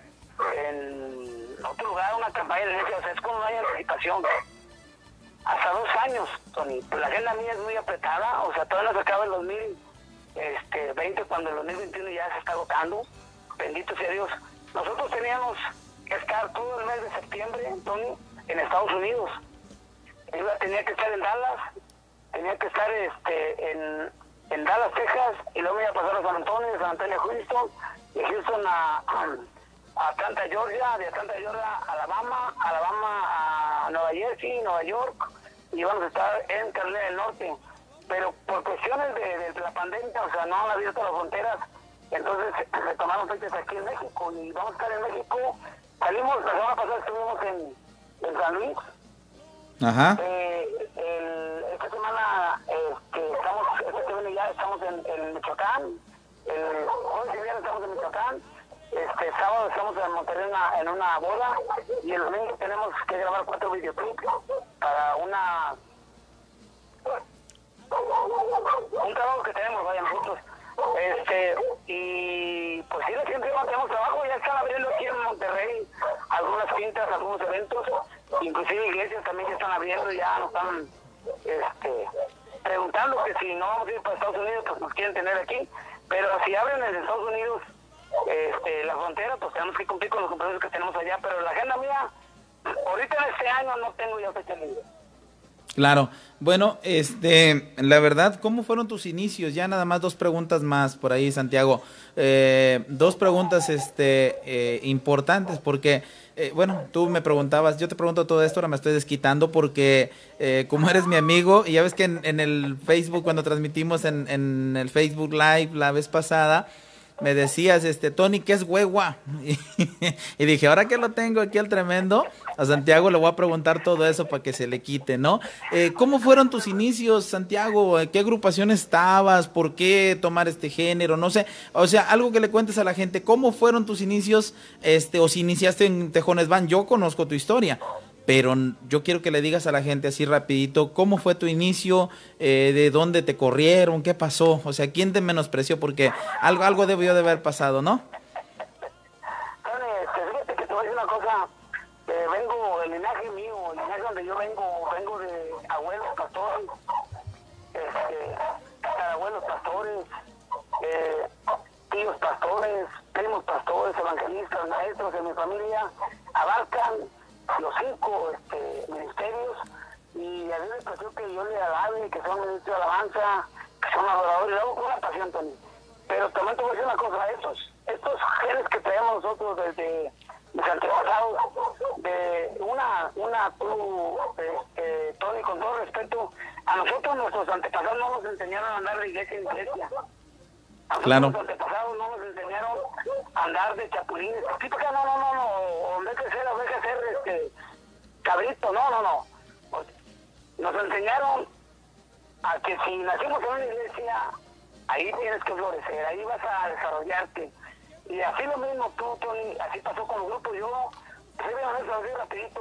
en otro lugar, una campaña de iglesia, o sea, es con una anticipación. Hasta 2 años, Tony. Pues la agenda mía es muy apretada, o sea, todavía no se acaba el 2020 cuando el 2021 ya se está agotando. Bendito sea Dios. Nosotros teníamos que estar todo el mes de septiembre, Tony, en Estados Unidos. Yo tenía que estar en Dallas, tenía que estar en Dallas, Texas, y luego me iba a pasar a San Antonio, de San Antonio a Houston, de Houston a Atlanta, Georgia, de Atlanta, Georgia a Alabama a Nueva Jersey, Nueva York, y vamos a estar en Carolina del Norte. Pero por cuestiones de la pandemia, o sea, no han abierto las fronteras, entonces se tomaron fechas aquí en México, y vamos a estar en México. Salimos, la semana pasada estuvimos en San Luis. Ajá. Esta semana ya estamos en Michoacán, el jueves y viernes estamos en Michoacán, sábado estamos en Monterrey en una boda, y el domingo tenemos que grabar 4 videoclips para un trabajo que tenemos, vaya, nosotros. Y pues sí, siempre mantenemos trabajo, ya están abriendo aquí en Monterrey algunas pintas, algunos eventos, inclusive iglesias también ya están abriendo, ya nos están preguntando que si no vamos a ir para Estados Unidos, pues nos quieren tener aquí, pero si abren en Estados Unidos la frontera, pues tenemos que cumplir con los compromisos que tenemos allá, pero la agenda mía, ahorita en este año no tengo ya fecha libre. Claro. Bueno, la verdad, ¿cómo fueron tus inicios? Ya nada más 2 preguntas más por ahí, Santiago. 2 preguntas importantes porque, bueno, tú me preguntabas, yo te pregunto todo esto, ahora me estoy desquitando porque como eres mi amigo, y ya ves que en el Facebook, cuando transmitimos en el Facebook Live la vez pasada, me decías, Tony, ¿qué es huehua? Y dije, ahora que lo tengo aquí al tremendo, a Santiago le voy a preguntar todo eso para que se le quite, ¿no? ¿Cómo fueron tus inicios, Santiago? ¿En qué agrupación estabas? ¿Por qué tomar este género? No sé, o sea, algo que le cuentes a la gente, ¿cómo fueron tus inicios? O si iniciaste en Tejones Band, yo conozco tu historia, pero yo quiero que le digas a la gente así rapidito, ¿cómo fue tu inicio? ¿De dónde te corrieron? ¿Qué pasó? O sea, ¿quién te menospreció? Porque algo debió de haber pasado, ¿no? Fíjate que te voy a decir una cosa, vengo, el linaje mío, el linaje donde yo vengo de abuelos pastores, abuelos pastores, tíos pastores, primos pastores, evangelistas, maestros. En mi familia abarcan los 5 ministerios, y a mí me pareció que yo le alabe, que son ministros de alabanza, que son adoradores, y luego con una pasión, Tony. Pero también te voy a decir una cosa, estos genes que traemos nosotros desde mis antepasados, de Tony, con todo respeto, a nosotros nuestros antepasados no nos enseñaron a andar de iglesia en iglesia. Claro. Los antepasados no nos enseñaron a andar de chapulines. Típica, no, en vez de ser cabrito, no. Nos enseñaron a que si nacimos en una iglesia, ahí tienes que florecer, ahí vas a desarrollarte. Y así lo mismo tú, Tony, así pasó con los grupos. Yo, voy rapidito,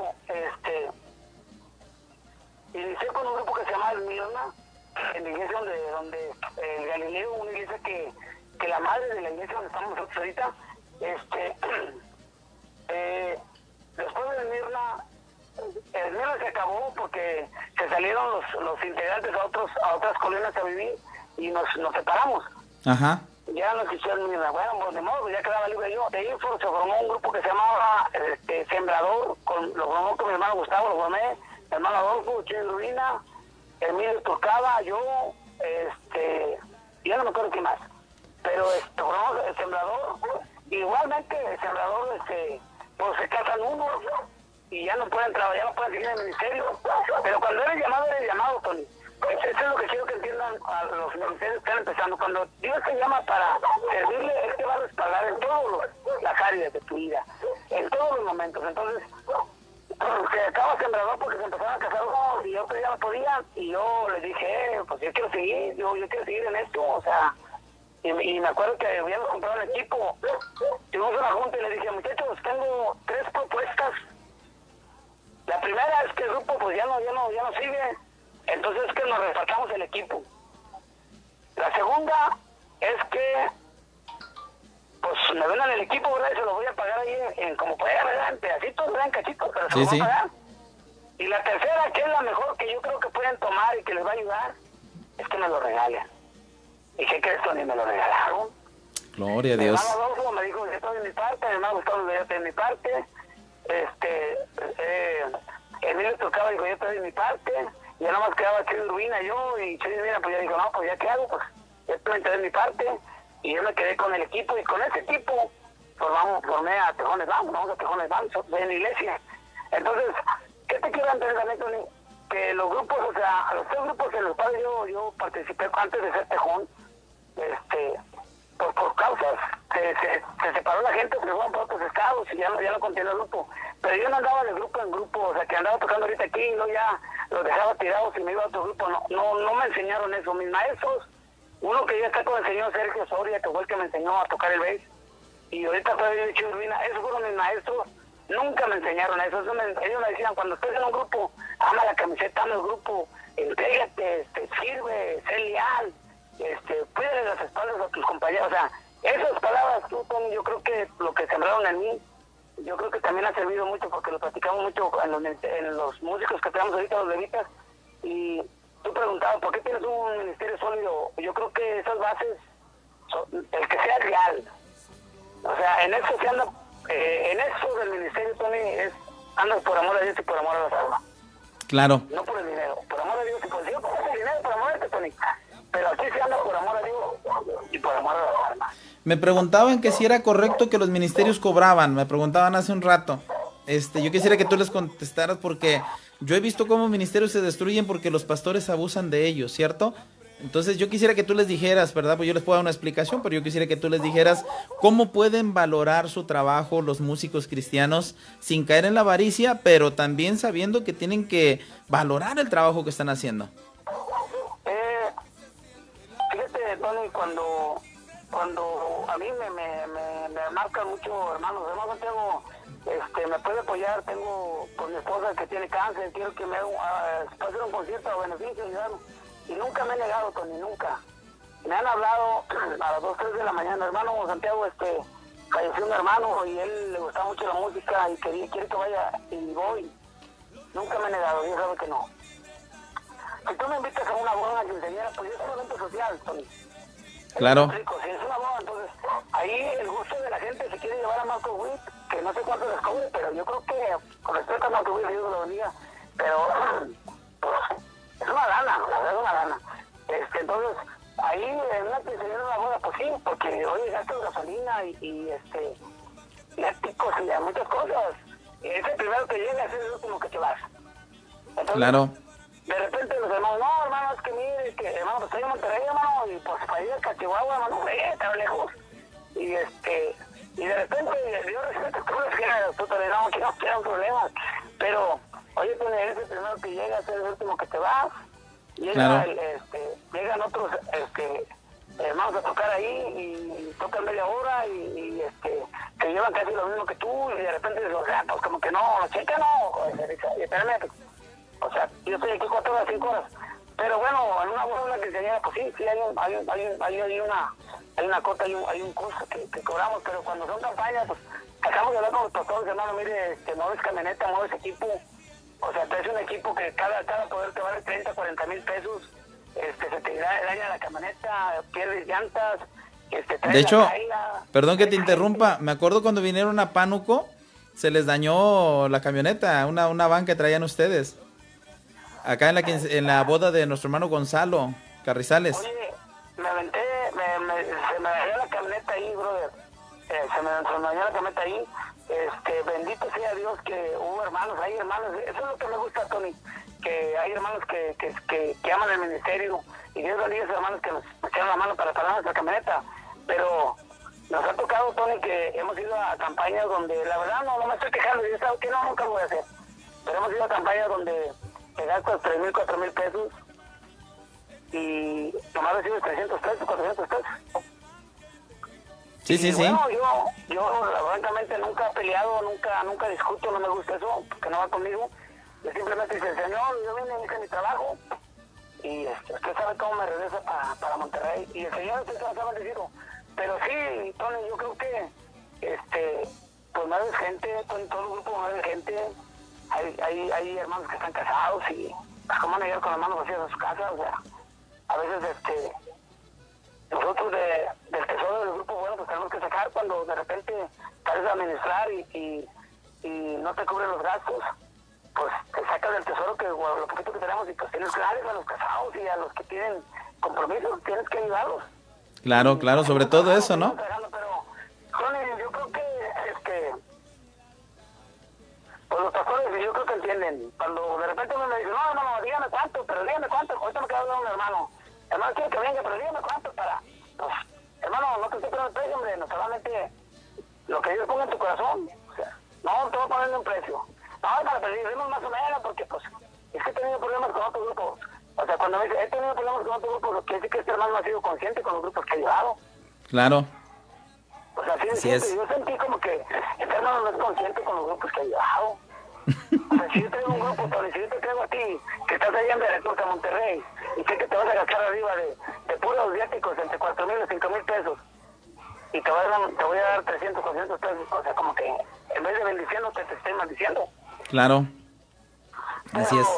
inicié con un grupo que se llama El Mirna, en la iglesia donde el Galileo, una iglesia que la madre de la iglesia donde estamos nosotros ahorita, después del Mirna, el Mirna se acabó porque se salieron los integrantes a otras colinas a vivir, y nos separamos. Ajá. Ya nos hicieron Mirna. Bueno, pues de modo, ya quedaba libre yo. De ahí se formó un grupo que se llamaba Sembrador, lo formó con mi hermano Gustavo, lo formé, mi hermano Adolfo, Chile Rubina, Emilio Turcaba, yo, y ya no me acuerdo qué más. Pero formamos el Sembrador, igualmente el Sembrador, pues se casan unos y ya no pueden trabajar, ya no pueden seguir en el ministerio. Pero cuando eres llamado, Tony. Eso es lo que quiero que entiendan a los ministerios que están empezando. Cuando Dios te llama para servirle, Él te va a respaldar en todas las áreas de tu vida, en todos los momentos. Entonces, se acaba Sembrador porque se empezaron a casar unos y otros ya no podían. Y yo les dije, pues yo quiero seguir, yo quiero seguir en esto, o sea. Y me acuerdo que habíamos comprado un equipo. Tuvimos una junta y le dije, muchachos, tengo 3 propuestas. La primera es que el grupo pues ya no sigue. Entonces es que nos repartamos el equipo. La segunda es que pues me vendan el equipo, ¿verdad? Y se lo voy a pagar ahí en como pueda, ¿verdad? En pedacitos, ¿verdad? En cachitos, pero se lo voy a pagar. Y la tercera, que es la mejor que yo creo que pueden tomar y que les va a ayudar, es que me lo regalen. ¿Y qué crees, Tony? Me lo regalaron. Gloria a Dios. Mi hermano Adolfo me dijo, yo estoy de mi parte, mi hermano Gustavo yo estoy de mi parte. Emilio tocaba y dijo, yo estoy de mi parte. Ya nada más quedaba Chuy Urbina yo, y Chuy Urbina pues ya dijo, no, pues ya qué hago, pues yo estoy de mi parte. Y yo me quedé con el equipo, y con ese equipo formé a Tejones Band, vamos a Tejones Band, en la iglesia. Entonces, ¿qué te quiero entender también, Tony? Que los grupos, o sea, a los 3 grupos en los cuales yo participé antes de ser Tejón, por causas, se separó la gente, se fueron para otros estados y ya no continuó el grupo. Pero yo no andaba de grupo en grupo, o sea, que andaba tocando ahorita aquí y no ya los dejaba tirados y me iba a otro grupo. No me enseñaron eso. Mis maestros, uno que ya está con el señor Sergio Soria, que fue el que me enseñó a tocar el bass, y ahorita todavía de Chirvina, esos fueron mis maestros. Nunca me enseñaron eso. Ellos me decían, cuando estés en un grupo, ama la camiseta, ama el grupo, entrégate, sirve, sé leal, cuídale las espaldas a tus compañeros. O sea, esas palabras, tú, Tony, yo creo que lo que sembraron en mí, yo creo que también ha servido mucho porque lo platicamos mucho en los músicos que tenemos ahorita, los levitas. Y tú preguntabas, ¿por qué tienes un ministerio sólido? Yo creo que esas bases, el que sea real. O sea, en eso se anda. En eso del ministerio, Tony, andas por amor a Dios y por amor a las almas. Claro. No por el dinero, por amor a Dios y por Dios, por el dinero, por amor a Dios, Tony. Pero aquí se anda por amor a Dios y por amor a las almas. Me preguntaban que si era correcto que los ministerios cobraban, me preguntaban hace un rato. Yo quisiera que tú les contestaras porque yo he visto cómo ministerios se destruyen porque los pastores abusan de ellos, ¿cierto? Entonces yo quisiera que tú les dijeras, ¿verdad? Pues yo les puedo dar una explicación, pero yo quisiera que tú les dijeras cómo pueden valorar su trabajo los músicos cristianos sin caer en la avaricia, pero también sabiendo que tienen que valorar el trabajo que están haciendo. Fíjate, Tony, cuando a mí me marcan mucho, hermanos Santiago, me puede apoyar, tengo con mi esposa que tiene cáncer, quiero que me hacer un concierto a beneficio, y nunca me he negado, Tony, nunca. Me han hablado a las 2, 3 de la mañana, hermano Santiago, falleció un hermano y él le gustaba mucho la música y quiere que vaya, y voy. Nunca me he negado, yo sabe que no. Si tú me invitas a una boda, una quinceañera, pues es un evento social, Tony. Claro. Rico, si es una boda, entonces ahí el gusto de la gente se quiere llevar a Marco Witt, que no sé cuánto les cobre, pero yo creo que con respeto a Marco Witt, Dios lo bendiga, pero pues, es una lana, es una lana. Entonces, ahí en una quinceañera de una boda, pues sí, porque oye, gastas gasolina y lácticos y muchas cosas. Es el primero que llega, es el último que te vas. Entonces, claro. De repente los hermanos, no, hermano, es que mire, que hermano, pues estoy en Monterrey, hermano, y pues para ir a Chihuahua, hermano, está lejos. Y de repente, Dios respeto tú les quieras, tú te le damos que no quieran problemas. Pero, oye, tú eres el primero que llega, es el último que te vas. Llega, claro. Llegan otros hermanos a tocar ahí y tocan media hora y te llevan casi lo mismo que tú y de repente dices, o sea, pues como que no, checa no, espérame, o sea, yo estoy aquí 4 horas, 5 horas. Pero bueno, en una boda quinceañera, pues sí, hay una cota, hay un costo que cobramos, pero cuando son campañas, pues acabamos de hablar con los pastores, hermano, mire, mueves camioneta, mueves equipo, o sea, traes un equipo que cada poder te vale 30, 40 mil pesos, se te daña la camioneta, pierdes llantas, de hecho, perdón que te interrumpa, me acuerdo cuando vinieron a Pánuco, se les dañó la camioneta, una van que traían ustedes. Acá en la boda de nuestro hermano Gonzalo Carrizales. Oye, me aventé camioneta ahí, brother. Se me dañó la camioneta ahí. Bendito sea Dios que hubo hermanos, hay hermanos. Eso es lo que me gusta, Tony, que hay hermanos que aman el ministerio, y Dios bendiga a esos hermanos que nos echaron la mano para parar nuestra camioneta. Pero nos ha tocado, Tony, que hemos ido a campañas donde, la verdad, no me estoy quejando, yo sabes que no, nunca lo voy a hacer. Pero hemos ido a campañas donde te gastas 3,000, 4,000 pesos y nomás recibes 300 pesos, 400 pesos. Sí, sí, sí. Bueno, yo francamente nunca he peleado, nunca discuto, no me gusta eso, porque no va conmigo. Yo simplemente dice, Señor, yo vine a mi trabajo y usted sabe cómo me regresa para Monterrey. Y el Señor usted se va a bendecido. Pero sí, Tony, yo creo que pues no hay gente, en todo el grupo no hay gente. Hay hermanos que están casados y pues, ¿cómo van a llegar con las manos vacías a su casa? O sea, a veces nosotros del tesoro del grupo, bueno, pues tenemos que sacar cuando de repente sales a administrar y no te cubren los gastos, pues te sacas del tesoro que lo poquito que tenemos y pues tienes que darles a los casados y a los que tienen compromisos, tienes que ayudarlos. Claro, claro, sobre todo eso, ¿no? Pero, Tony, yo creo que pues los pastores yo creo que entienden. Cuando de repente uno me dice, no, dígame cuánto, pero dígame cuánto, ahorita me queda hablando un hermano quiere que venga, pero dígame cuánto para, pues, hermano, no te estoy poniendo el precio, hombre, no solamente lo que Dios ponga en tu corazón, o sea, no te voy a poner un precio, no, para pedirnos más o menos, porque pues, es que he tenido problemas con otros grupos, o sea, cuando me dice, he tenido problemas con otros grupos, lo que dice que este hermano ha sido consciente con los grupos que he llevado. Claro. O sea, así es. Yo sentí como que este hermano no es consciente con los grupos que he llevado. O sea, si yo traigo un grupo, Tony, si yo te traigo a ti, que estás allá en Veracruz, a Monterrey, y sé que te vas a gastar arriba de puros viáticos entre 4,000 y 5,000 pesos, y te voy a dar 300, 400 pesos, o sea, como que en vez de bendiciéndote, te estoy maldiciendo. Claro. Así es.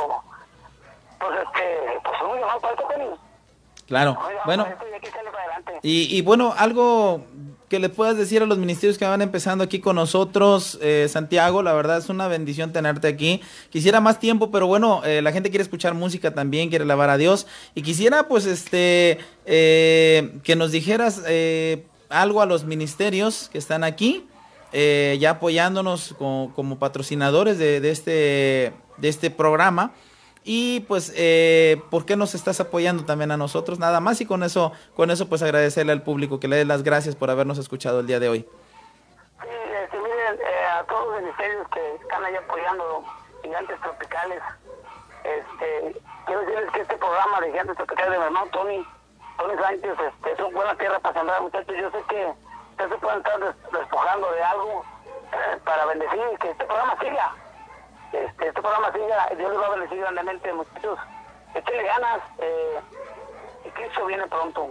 Pues un llamado para esto, Tony. Claro. Bueno. Y bueno, algo que le puedas decir a los ministerios que van empezando aquí con nosotros, Santiago, la verdad es una bendición tenerte aquí. Quisiera más tiempo, pero bueno, la gente quiere escuchar música también, quiere alabar a Dios, y quisiera pues que nos dijeras algo a los ministerios que están aquí, ya apoyándonos como patrocinadores de este programa. Y pues, ¿por qué nos estás apoyando también a nosotros? Nada más, y con eso pues agradecerle al público, que le dé las gracias por habernos escuchado el día de hoy. Sí, miren, a todos los ministerios que están ahí apoyando Gigantes Tropicales, quiero decirles que este programa de Gigantes Tropicales de mi hermano Tony Sánchez, es una buena tierra para sembrar, muchachos. Yo sé que ustedes se pueden estar despojando de algo para bendecir, que este programa siga. Este programa siga, Dios les va a bendecir grandemente, muchachos. Échenle ganas, Cristo viene pronto,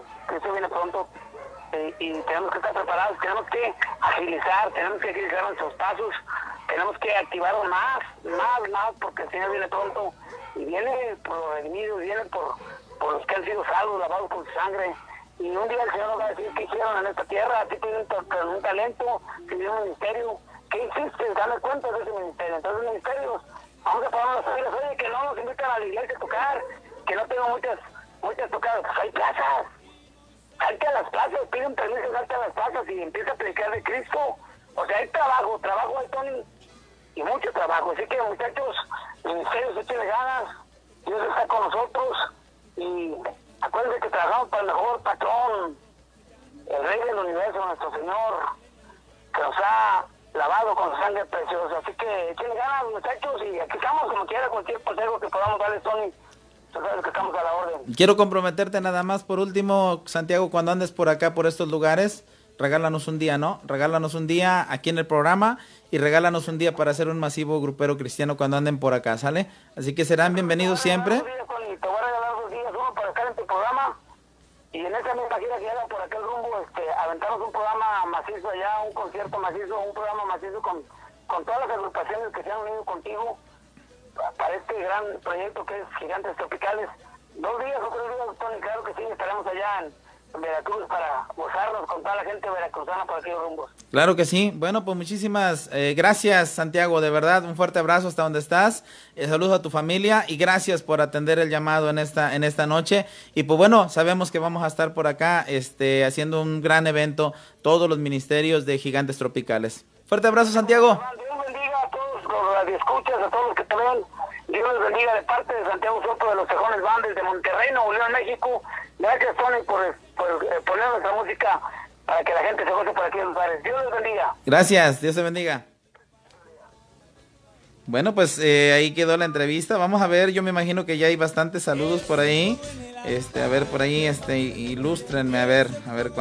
y tenemos que estar preparados, tenemos que agilizar nuestros pasos, tenemos que activarnos más, porque el Señor viene pronto, y viene por los redimidos, viene por los que han sido salvos, lavados con su sangre, y un día el Señor nos va a decir qué hicieron en esta tierra, a ti tuvieron un talento, tuvieron un ministerio. ¿Qué hiciste? Dame cuenta de ese ministerio. Entonces, ministerios, vamos a poner las filas. Oye, que no nos invitan a la iglesia a tocar, que no tengo muchas tocadas. Pues hay plazas. Salte a las plazas, piden permiso, salte a las plazas y empieza a predicar de Cristo. O sea, hay trabajo hay, Tony, y mucho trabajo. Así que, muchachos, ministerios, échenle ganas. Dios está con nosotros. Y acuérdense que trabajamos para el mejor patrón, el Rey del Universo, nuestro Señor, que nos ha lavado con sangre preciosa. Así que échenle ganas, muchachos, y aquí estamos como quiera, cualquier consejo que podamos darles, Tony. Tú sabes que estamos a la orden. Quiero comprometerte nada más, por último, Santiago, cuando andes por acá, por estos lugares, regálanos un día, ¿no? Regálanos un día aquí en el programa y regálanos un día para hacer un masivo grupero cristiano cuando anden por acá, ¿sale? Así que serán bienvenidos siempre. Te voy a regalar 2 días, uno para estar en tu programa, y en esa misma gira que haga por aquel rumbo, aventamos un programa macizo allá, un concierto macizo, un programa macizo con todas las agrupaciones que se han unido contigo para este gran proyecto que es Gigantes Tropicales. 2 días o 3 días, Tony, claro que sí, estaremos allá Veracruz para gozarnos con toda la gente veracruzana por aquellos rumbos. Claro que sí. Bueno, pues muchísimas gracias, Santiago, de verdad, un fuerte abrazo hasta donde estás. Saludos a tu familia y gracias por atender el llamado en esta noche. Y pues bueno, sabemos que vamos a estar por acá haciendo un gran evento, todos los ministerios de Gigantes Tropicales. Fuerte abrazo, Santiago. Dios bendiga a todos los radioescuchas, a todos los que te ven. Dios les bendiga de parte de Santiago Soto de los Tejones Band desde Monterrey, Nuevo León, México. Gracias, Tony, por poner nuestra música para que la gente se goce por aquí en los bares. Dios les bendiga. Gracias, Dios te bendiga. Bueno, pues ahí quedó la entrevista. Vamos a ver, yo me imagino que ya hay bastantes saludos por ahí. A ver, por ahí, ilústrenme, a ver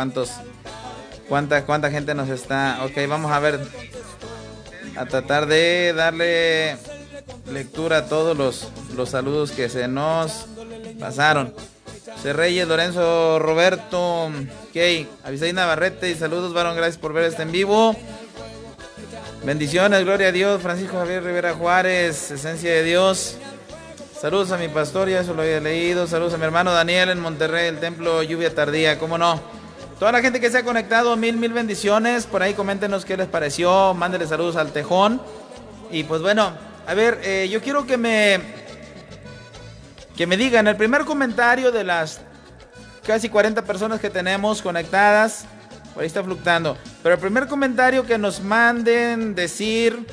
cuánta gente nos está. Ok, vamos a ver, a tratar de darle lectura a todos los saludos que se nos pasaron. José Reyes, Lorenzo, Roberto, Key, Avisaí Navarrete y saludos, varón, gracias por ver en vivo. Bendiciones, gloria a Dios. Francisco Javier Rivera Juárez, Esencia de Dios. Saludos a mi pastor, ya eso lo había leído. Saludos a mi hermano Daniel en Monterrey, el templo Lluvia Tardía, cómo no. Toda la gente que se ha conectado, mil bendiciones. Por ahí coméntenos qué les pareció, mándenle saludos al Tejón. Y pues bueno, a ver, yo quiero que me digan el primer comentario de las casi 40 personas que tenemos conectadas. Por ahí está fluctuando. Pero el primer comentario que nos manden decir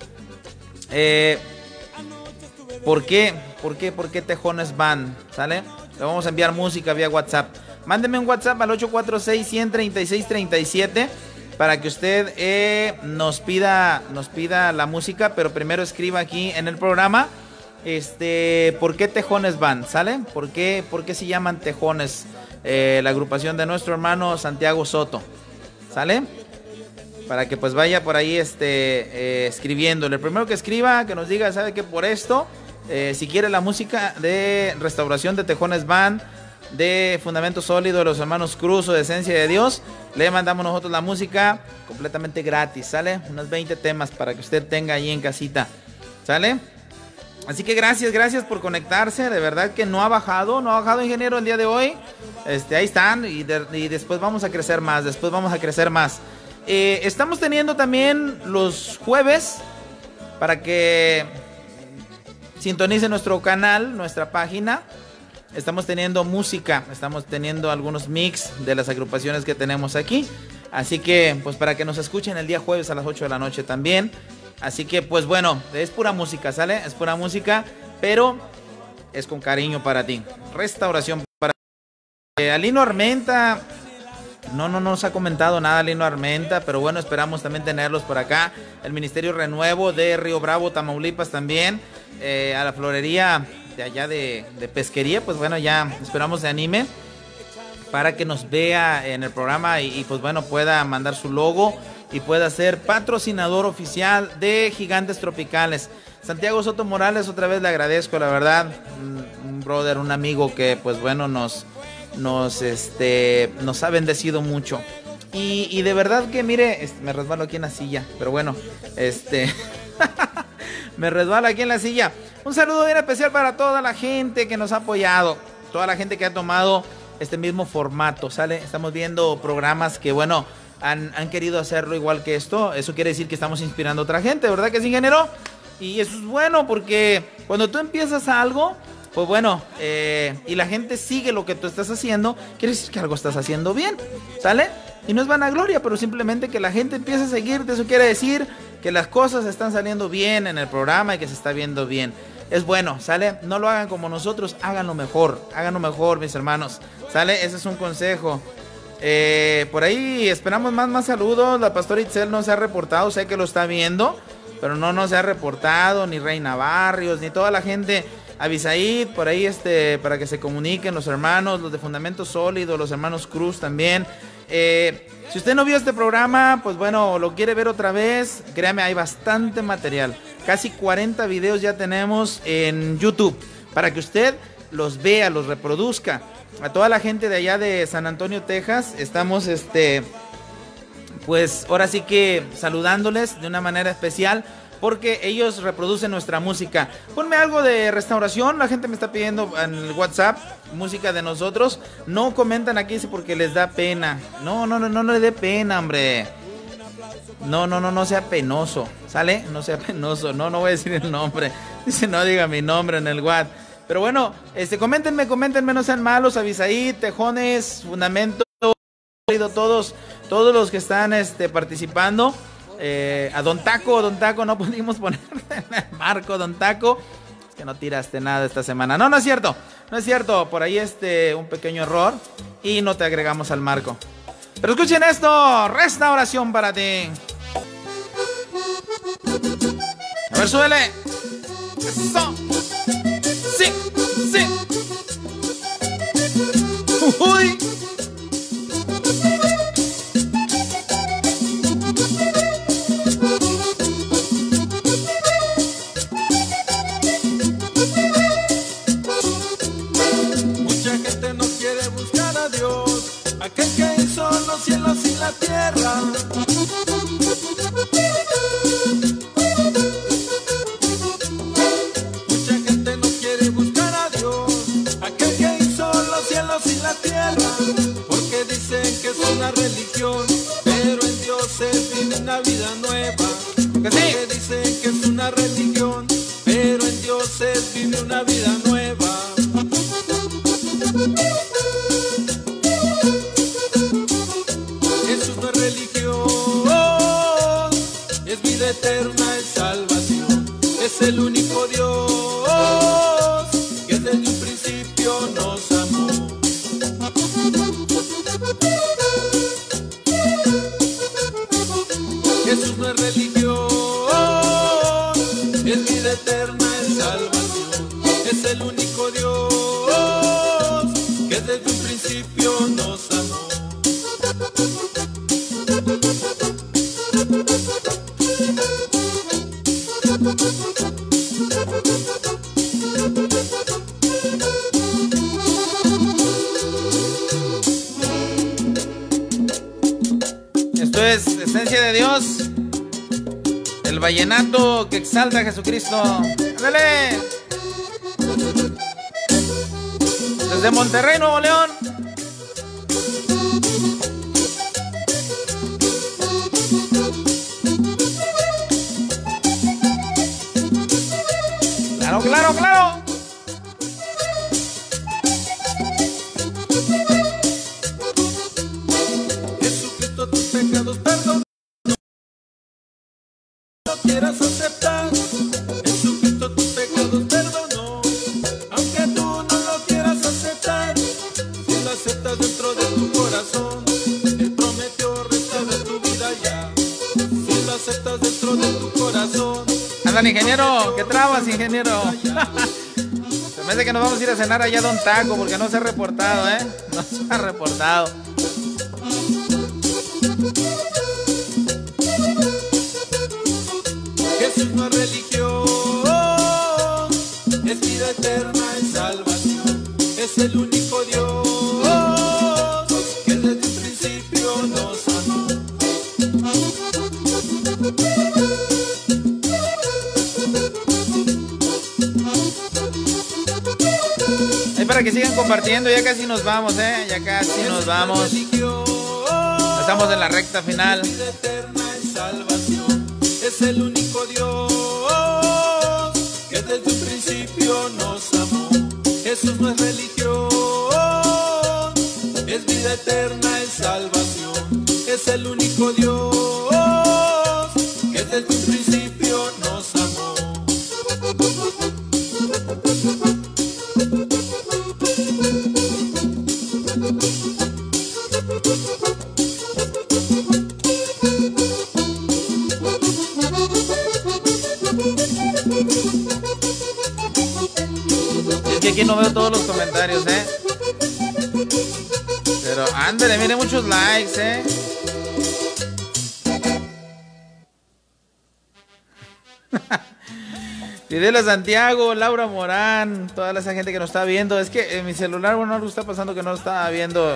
¿por qué Tejones Band? ¿Sale? Le vamos a enviar música vía WhatsApp. Mándenme un WhatsApp al 846-136-37 para que usted nos pida la música, pero primero escriba aquí en el programa ¿por qué Tejones Band? ¿Sale? ¿Por qué se llaman Tejones? La agrupación de nuestro hermano Santiago Soto. ¿Sale? Para que pues vaya por ahí escribiéndole. El primero que escriba, que nos diga, ¿sabe qué? Por esto, si quiere la música de Restauración de Tejones Band, de Fundamento Sólido de los hermanos Cruz o de Esencia de Dios, le mandamos nosotros la música completamente gratis. ¿Sale? Unos 20 temas para que usted tenga ahí en casita. ¿Sale? Así que gracias por conectarse. De verdad que no ha bajado, ingeniero, el día de hoy. Ahí están y después vamos a crecer más, estamos teniendo también los jueves para que sintonicen nuestro canal, nuestra página. Estamos teniendo música, estamos teniendo algunos mix de las agrupaciones que tenemos aquí. Así que pues para que nos escuchen el día jueves a las 8 de la noche también. Así que pues bueno, es pura música, ¿sale? Es pura música, pero es con cariño para ti. Restauración para Alino Armenta. No nos ha comentado nada Alino Armenta, pero bueno, esperamos también tenerlos por acá. El Ministerio Renuevo de Río Bravo, Tamaulipas también. A la florería de allá de pesquería, pues bueno, ya esperamos se anime para que nos vea en el programa y pues bueno, pueda mandar su logo y pueda ser patrocinador oficial de Gigantes Tropicales. Santiago Soto Morales, otra vez le agradezco, la verdad, un brother, un amigo que pues bueno nos ha bendecido mucho. Y de verdad que mire, me resbalo aquí en la silla, pero bueno, me resbalo aquí en la silla. Un saludo bien especial para toda la gente que nos ha apoyado, toda la gente que ha tomado este mismo formato, ¿sale? Estamos viendo programas que bueno, han querido hacerlo igual que esto. Eso quiere decir que estamos inspirando a otra gente, ¿verdad que sí, ingeniero? Y eso es bueno porque cuando tú empiezas algo, pues bueno, y la gente sigue lo que tú estás haciendo, quiere decir que algo estás haciendo bien, ¿sale? Y no es vanagloria, pero simplemente que la gente empiece a seguirte. Eso quiere decir que las cosas están saliendo bien en el programa y que se está viendo bien. Es bueno, ¿sale? No lo hagan como nosotros, háganlo mejor, mis hermanos, ¿sale? Ese es un consejo. Por ahí esperamos más saludos. La pastora Itzel no se ha reportado, sé que lo está viendo, pero no se ha reportado, ni Reina Barrios, ni toda la gente. Avisaid, por ahí para que se comuniquen los hermanos, los de Fundamento Sólido, los hermanos Cruz también. Si usted no vio este programa, pues bueno, lo quiere ver otra vez, créame, hay bastante material. Casi 40 videos ya tenemos en YouTube para que usted los vea, los reproduzca. A toda la gente de allá de San Antonio, Texas, estamos pues ahora sí que saludándoles de una manera especial, porque ellos reproducen nuestra música. Ponme algo de restauración, la gente me está pidiendo en el WhatsApp música de nosotros. No comentan aquí porque les da pena. No le dé pena, hombre. No sea penoso, ¿sale? No sea penoso, no voy a decir el nombre. Dice, no diga mi nombre en el WhatsApp. Pero bueno, coméntenme, no sean malos. Avisaí, Tejones, Fundamento, todos los que están participando. A Don Taco no pudimos poner en el marco, Don Taco. Es que no tiraste nada esta semana. No es cierto. Por ahí un pequeño error y no te agregamos al marco. Pero escuchen esto, restauración para ti. A ver, súbele. Eso. Sí. Uy. Mucha gente no quiere buscar a Dios, aquel que hizo los cielos y la tierra. Mucha gente no quiere buscar a Dios, aquel que hizo los cielos y la tierra, porque dicen que es una religión, pero en Dios es vivir una vida nueva. Porque dicen que es una religión, pero en Dios es vivir una vida nueva. Jesús no es religión, es vida eterna, es salvación. Es el único Dios que desde un principio nos amó. Jesús no es religión, es vida eterna, es salvación. Es el único Dios que desde un principio nos amó. Esto es Esencia de Dios, el vallenato que exalta a Jesucristo. ¡Ándale! Desde Monterrey, Nuevo León. Claro. Jesucristo, tus pecados perdonó. No quieras aceptar. Jesucristo, tus pecados perdonó. Aunque tú no lo quieras aceptar, si lo aceptas dentro de tu corazón, Él prometió restaurar tu vida ya. Si lo aceptas dentro de tu corazón. Andan, ingeniero, ¿qué trabas, ingeniero? Se me hace que nos vamos a ir a cenar allá a Don Taco porque no se ha reportado, no se ha reportado. Jesús no es religión, es vida eterna, es salvación. Es el único Dios que desde un principio nos amó. Ahí para que sigan compartiendo, ya casi nos vamos, ya casi nos vamos. Estamos en la recta final. Vida eterna es salvación. Es el único Dios que desde un principio nos amó. Jesús no es religión, es vida eterna, es salvación. Es el único Dios que desde un principio nos amó. Es que aquí no veo todos los comentarios, pero ándale, mire, muchos likes, Fidel Santiago, Laura Morán, toda esa gente que nos está viendo. Es que en mi celular, bueno, algo está pasando que no estaba viendo,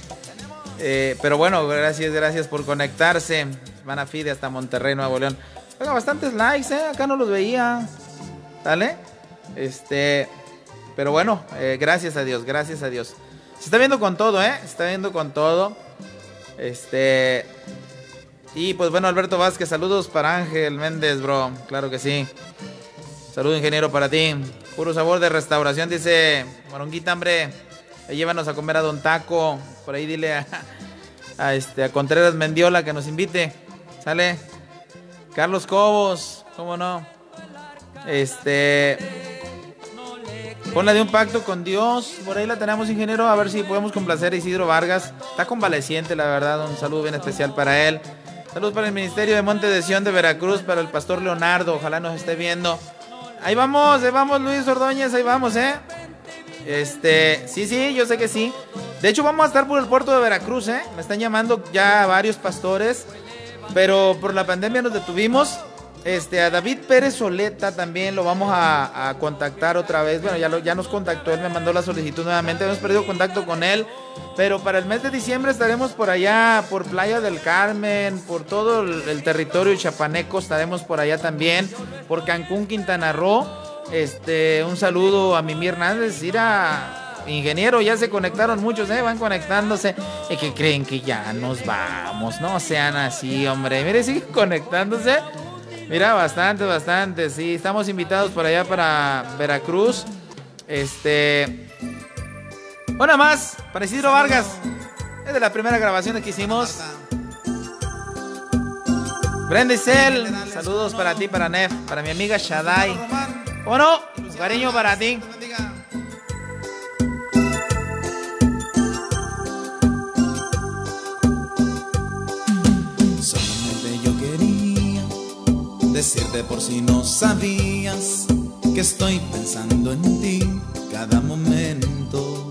pero bueno, gracias por conectarse. Van a Fide hasta Monterrey, Nuevo León. Oiga, bastantes likes, acá no los veía. ¿Sale? Pero bueno, gracias a Dios, gracias a Dios. Se está viendo con todo, se está viendo con todo. Y pues bueno, Alberto Vázquez, saludos para Ángel Méndez, bro. Claro que sí. Saludos, ingeniero, para ti. Puro sabor de restauración, dice Moronguita, hombre. Ahí llévanos a comer a Don Taco. Por ahí dile a Contreras Mendiola que nos invite. ¿Sale? Carlos Cobos, ¿cómo no? Ponla de un pacto con Dios. Por ahí la tenemos, ingeniero. A ver si podemos complacer a Isidro Vargas. Está convaleciente, la verdad. Un saludo bien especial para él. Saludos para el Ministerio de Monte de Sión de Veracruz, para el pastor Leonardo. Ojalá nos esté viendo. Ahí vamos, Luis Ordóñez. Ahí vamos, Sí, yo sé que sí. De hecho, vamos a estar por el puerto de Veracruz, Me están llamando ya varios pastores, pero por la pandemia nos detuvimos. A David Pérez Soleta también lo vamos a contactar otra vez. Bueno, ya nos contactó, él me mandó la solicitud nuevamente. Hemos perdido contacto con él, pero para el mes de diciembre estaremos por allá, por Playa del Carmen, por todo el territorio chapaneco. Estaremos por allá también, por Cancún, Quintana Roo. Un saludo a Mimi Hernández. Ingeniero, ya se conectaron muchos, van conectándose. Y que creen que ya nos vamos, no sean así, hombre. Mire, siguen conectándose. Mira, bastante, sí. Estamos invitados por allá para Veracruz. Una más para Isidro Vargas. Es de la primera grabación que hicimos. Brenda Isel, saludos para ti, para Nef, para mi amiga Shaddai. Bueno, cariño para ti. Solamente yo quería decirte, por si no sabías, que estoy pensando en ti cada momento.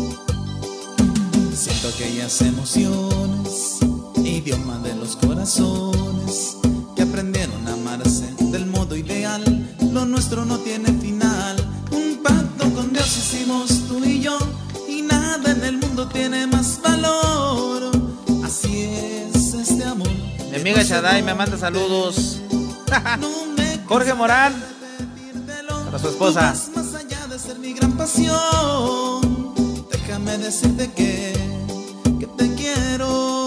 Siento aquellas emociones, idioma de los corazones, que aprendieron a amarse del modo ideal. Lo nuestro no tiene final. Un pacto con Dios hicimos tú y yo, y nada en el mundo tiene más valor. Así es este amor. Mi amiga Shaddai me manda saludos. Jorge Morán, para su esposa. Tú vas más allá de ser mi gran pasión. Déjame decirte que te quiero.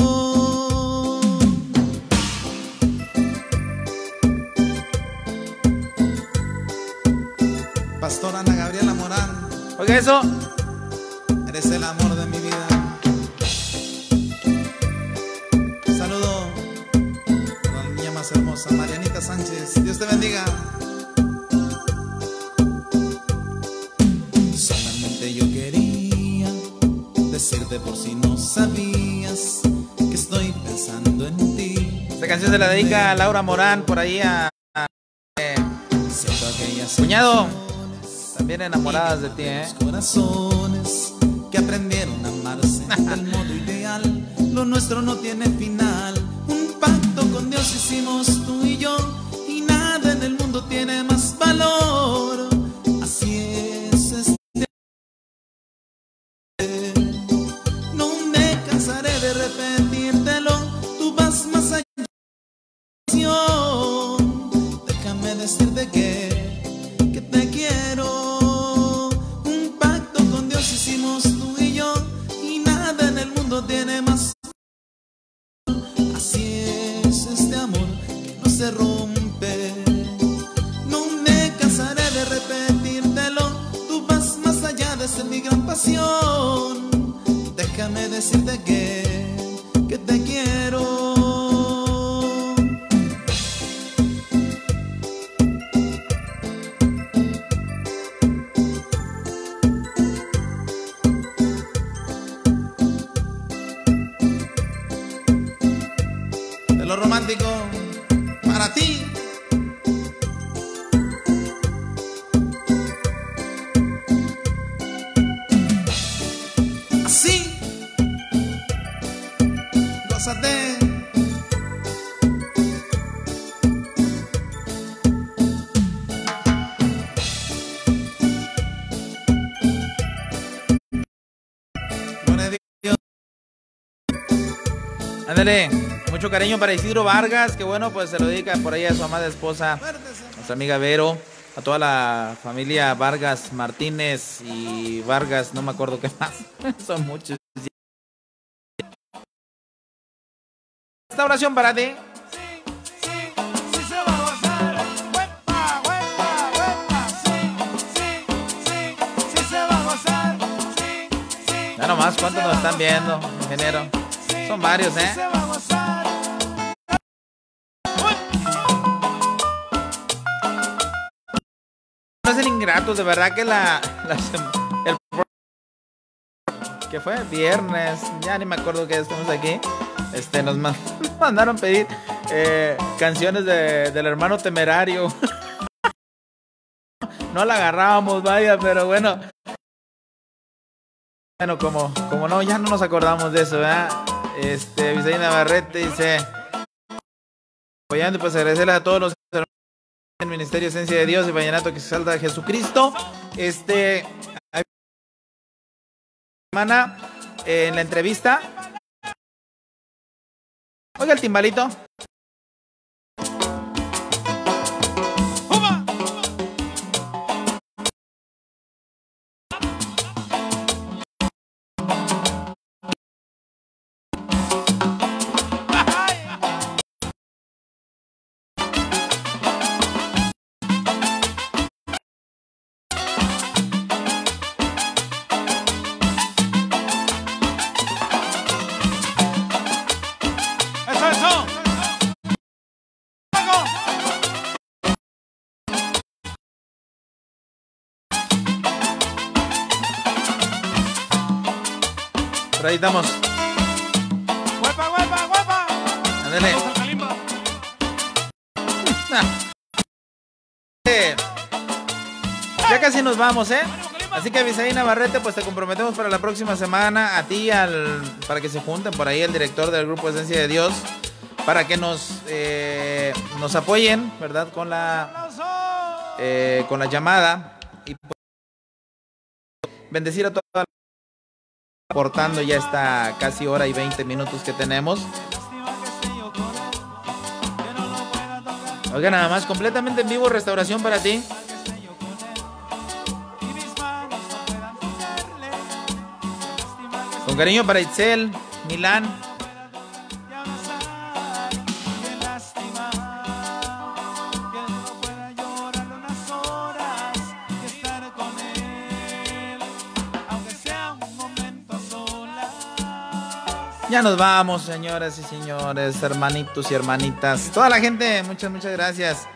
Pastora Ana Gabriela Morán, Oiga eso. eres el amor de mi vida. Saludo a la niña más hermosa, Marianita Sánchez. Dios te bendiga. Solamente yo quería decirte, por si no sabías, que estoy pensando en ti. Esta canción se la dedica a Laura Morán, por ahí Siento aquellas cuñado, también enamoradas de ti, corazones que aprendieron a amarse del modo ideal. Lo nuestro no tiene final. Un pacto con Dios hicimos tú y yo, y nada en el mundo tiene más valor. Así es este. No me cansaré de repetírtelo. Tú vas más allá de la pasión. Déjame decirte que te quiero. Un pacto con Dios hicimos tú y yo, y nada en el mundo tiene más. Así es este amor que no se rompe. No me cansaré de repetírtelo. Tú vas más allá de ser mi gran pasión. Déjame decirte que te quiero. De lo romántico para ti. Así, gózate. Gloria a Dios. Ándale, Mucho cariño para Isidro Vargas, que bueno, pues se lo dedica por ahí a su amada esposa, nuestra amiga Vero, a toda la familia Vargas Martínez y Vargas, no me acuerdo qué más, son muchos. Esta oración para ti. Ya nomás, ¿cuántos nos están viendo, ingeniero? Son varios, ¿eh? No es el ingrato, de verdad que el que fue viernes, ya ni me acuerdo que estamos aquí. Nos mandaron pedir canciones del Hermano Temerario. No la agarrábamos, vaya, pero bueno. Bueno, como no, ya no nos acordamos de eso, ¿verdad? Visaín Navarrete dice, apoyando y pues agradecerle a todos los hermanos del Ministerio Esencia de Dios y Vallenato que se salta a Jesucristo. Semana en la entrevista. Oiga el timbalito. Por ahí estamos. ¡Guapa, guapa, guapa! Ándale. Ya casi nos vamos, ¿eh? Así que Visaín Navarrete, pues te comprometemos para la próxima semana a ti, para que se junten por ahí el director del Grupo Esencia de Dios, para que nos apoyen, ¿verdad? Con la llamada y pues, bendecir a toda la aportando ya esta casi hora y 20 minutos que tenemos. Oiga, nada más, completamente en vivo, restauración para ti. Con cariño para Itzel, Milán. Ya nos vamos, señoras y señores, hermanitos y hermanitas. Toda la gente, muchas gracias.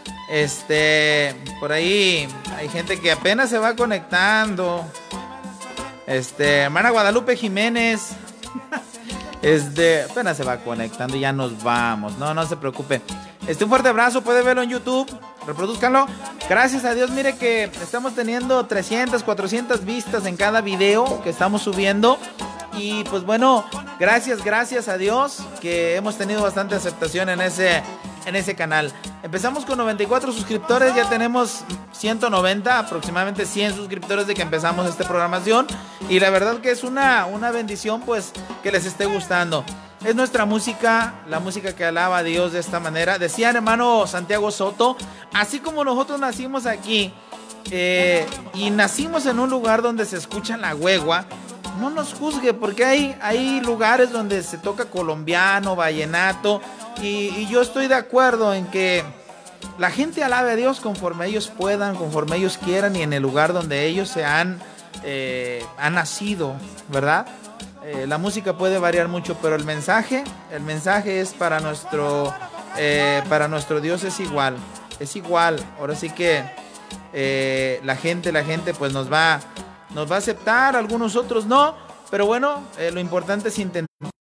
Por ahí hay gente que apenas se va conectando. Hermana Guadalupe Jiménez. Apenas se va conectando y ya nos vamos. No se preocupe. Un fuerte abrazo, puede verlo en YouTube. Reproduzcanlo. Gracias a Dios, mire que estamos teniendo 300, 400 vistas en cada video que estamos subiendo. Y pues bueno, gracias a Dios que hemos tenido bastante aceptación en ese canal. Empezamos con 94 suscriptores, ya tenemos 190, aproximadamente 100 suscriptores de que empezamos esta programación. Y la verdad que es una bendición pues que les esté gustando. Es nuestra música, la música que alaba a Dios de esta manera. Decía el hermano Santiago Soto, así como nosotros nacimos aquí y nacimos en un lugar donde se escucha la huegua, no nos juzgue, porque hay lugares donde se toca colombiano, vallenato, y yo estoy de acuerdo en que la gente alabe a Dios conforme ellos puedan, conforme ellos quieran y en el lugar donde ellos se han nacido, ¿verdad? La música puede variar mucho, pero el mensaje es para nuestro Dios es igual. Ahora sí que la gente pues nos va a aceptar, algunos otros no, pero bueno, lo importante es intentar.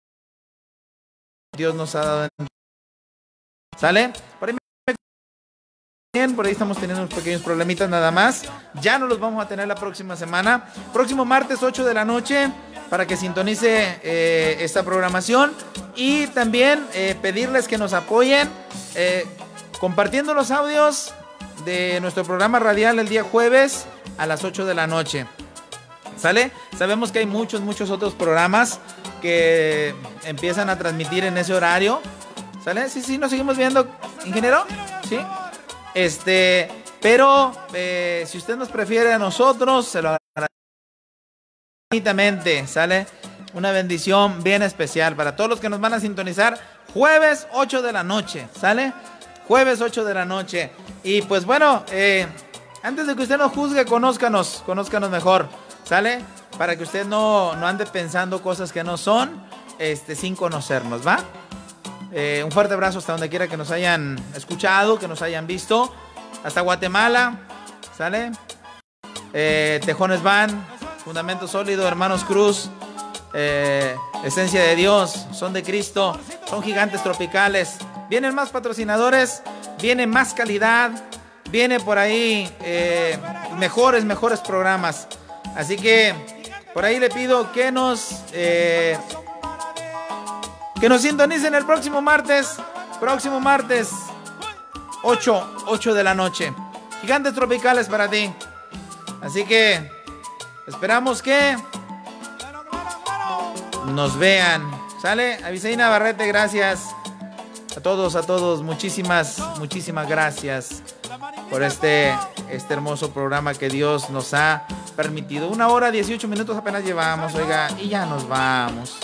Dios nos ha dado. ¿Sale? Por ahí estamos teniendo unos pequeños problemitas nada más. Ya no los vamos a tener la próxima semana. Próximo martes 8 de la noche para que sintonice esta programación. Y también pedirles que nos apoyen compartiendo los audios de nuestro programa radial el día jueves a las 8 de la noche. ¿Sale? Sabemos que hay muchos otros programas que empiezan a transmitir en ese horario. ¿Sale? Sí, sí, nos seguimos viendo, ingeniero. Sí. Pero si usted nos prefiere a nosotros, se lo agradezco infinitamente. ¿Sale? Una bendición bien especial para todos los que nos van a sintonizar jueves 8 de la noche. ¿Sale? Jueves 8 de la noche. Y pues bueno, antes de que usted nos juzgue, conózcanos mejor. ¿Sale? Para que usted no ande pensando cosas que no son, sin conocernos, ¿va? Un fuerte abrazo hasta donde quiera que nos hayan escuchado, que nos hayan visto. Hasta Guatemala, ¿sale? Tejones Van, Fundamento Sólido, Hermanos Cruz, Esencia de Dios, Son de Cristo, Son Gigantes Tropicales. Vienen más patrocinadores, viene más calidad, viene por ahí mejores Así que esperamos que nos vean. ¿Sale? Avisaína Barrete, gracias. A todos, muchísimas gracias por este hermoso programa que Dios nos ha permitido. 1 hora 18 minutos apenas llevamos, oiga, y ya nos vamos.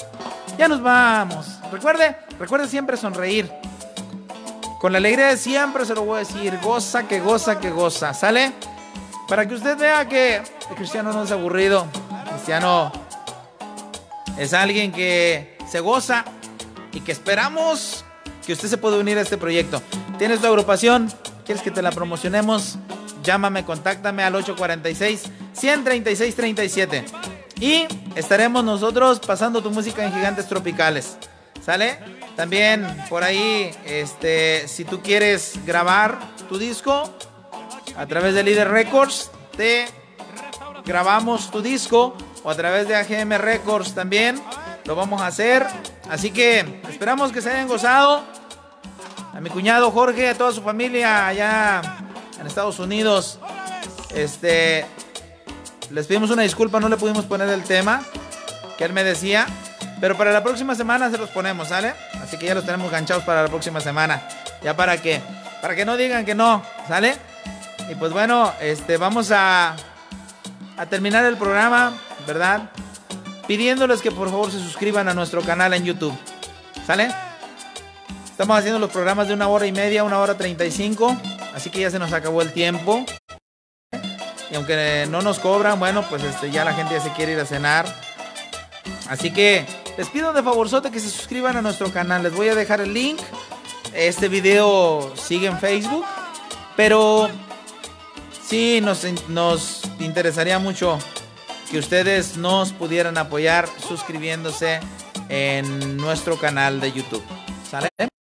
Recuerde siempre sonreír. Con la alegría de siempre se lo voy a decir. Goza, que goza. ¿Sale? Para que usted vea que el cristiano no es aburrido. El cristiano es alguien que se goza y que esperamos que usted se pueda unir a este proyecto. ¿Tienes tu agrupación? ¿Quieres que te la promocionemos? Llámame, contáctame al 846-136-37 y estaremos nosotros pasando tu música en Gigantes Tropicales. ¿Sale? También por ahí, si tú quieres grabar tu disco a través de Líder Records, te grabamos tu disco, o a través de AGM Records también lo vamos a hacer. Así que esperamos que se hayan gozado. A mi cuñado Jorge, a toda su familia allá en Estados Unidos, les pedimos una disculpa, no le pudimos poner el tema que él me decía, pero para la próxima semana se los ponemos, ¿sale? Así que ya los tenemos ganchados para la próxima semana, ya para que no digan que no, ¿sale? Y pues bueno, vamos a terminar el programa, ¿verdad? Pidiéndoles que por favor se suscriban a nuestro canal en YouTube, ¿sale? Estamos haciendo los programas de 1 hora y media, 1 hora 35, así que ya se nos acabó el tiempo. Y aunque no nos cobran, bueno, pues ya la gente ya se quiere ir a cenar. Así que les pido de favorzote que se suscriban a nuestro canal. Les voy a dejar el link. Este video sigue en Facebook, pero sí nos interesaría mucho que ustedes nos pudieran apoyar suscribiéndose en nuestro canal de YouTube. ¿Sale?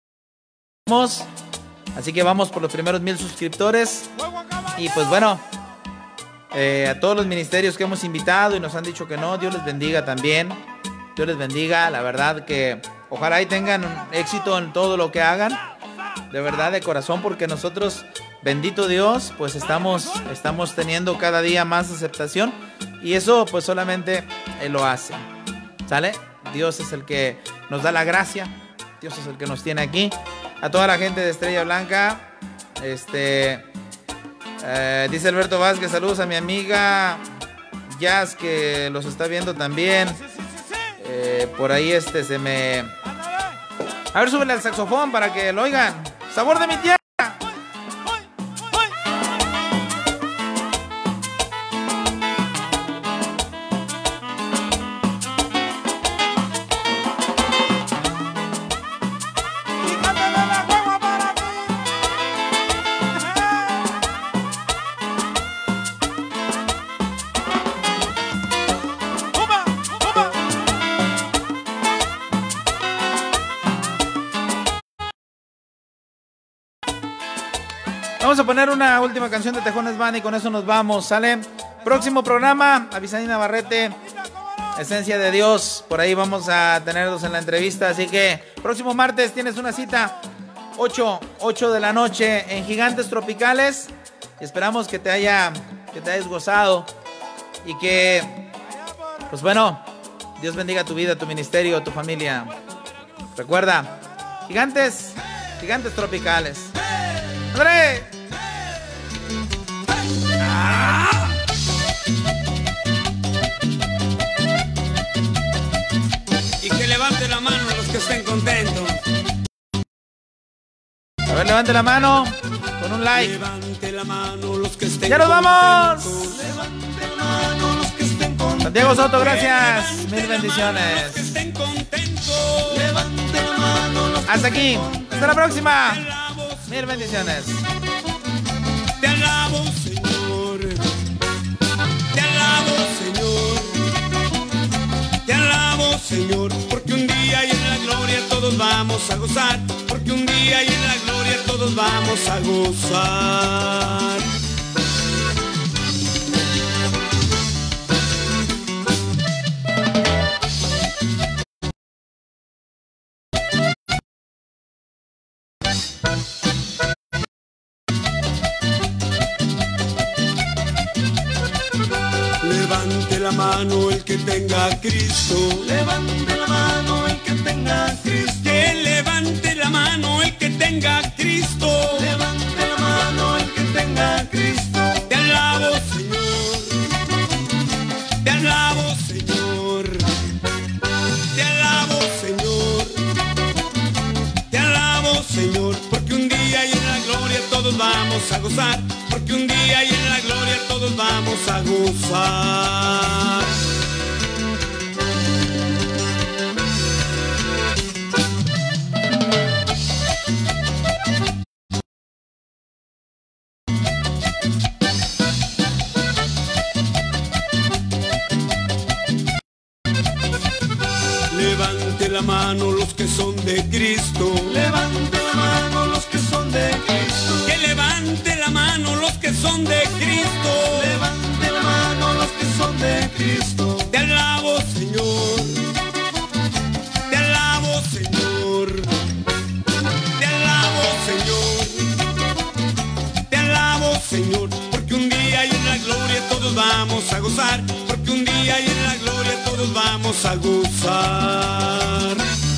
Así que vamos por los primeros 1000 suscriptores. Y pues bueno, a todos los ministerios que hemos invitado y nos han dicho que no, Dios les bendiga también. Dios les bendiga, la verdad que ojalá y tengan éxito en todo lo que hagan, de verdad, de corazón, porque nosotros, bendito Dios, pues estamos teniendo cada día más aceptación, y eso pues solamente Él lo hace. ¿Sale? Dios es el que nos da la gracia, Dios es el que nos tiene aquí. A toda la gente de Estrella Blanca, dice Alberto Vázquez, saludos a mi amiga Jazz, que los está viendo también. Por ahí se me... A ver, súbele al saxofón para que lo oigan. Sabor de mi tierra. Vamos a poner una última canción de Tejones Van y con eso nos vamos, ¿sale? Próximo programa, Avisaína Barrete, Esencia de Dios. Por ahí vamos a tenerlos en la entrevista. Así que próximo martes tienes una cita, 8 de la noche en Gigantes Tropicales. Esperamos que te hayas gozado y que, pues bueno, Dios bendiga tu vida, tu ministerio, tu familia. Recuerda, gigantes, gigantes tropicales. ¡André! Y que levante la mano los que estén contentos. A ver, levante la mano con un like. Levante la mano los que estén ¡Ya nos vamos! contentos. Levante la mano los que estén contentos. Santiago Soto, gracias. Levante Mil la mano los que bendiciones. estén contentos. Levante la mano los que Hasta aquí. Hasta la próxima. Te alabo, Mil bendiciones. te alabo, Señor. Te alabo, Señor. Te alabo, Señor. Porque un día y en la gloria todos vamos a gozar. Porque un día y en la gloria todos vamos a gozar. Levante la mano el que tenga a Cristo. Levante la mano el que tenga a Cristo. Que levante la mano el que tenga a Cristo. Levante la mano el que tenga a Cristo. Te alabo, Señor. Te alabo, Señor. Te alabo, Señor. Te alabo, Señor. Porque un día y en la gloria todos vamos a gozar. Porque un día y en la gloria todos vamos a gozar. Levante la mano los que son de Cristo. Levante la mano los que son de Cristo. Que levante la mano los que son de Cristo. Levante la mano los que son de Cristo. Te alabo, Señor. Te alabo, Señor. Te alabo, Señor. Te alabo, Señor. Porque un día y en la gloria todos vamos a gozar. Porque un día y en la gloria todos vamos a gozar.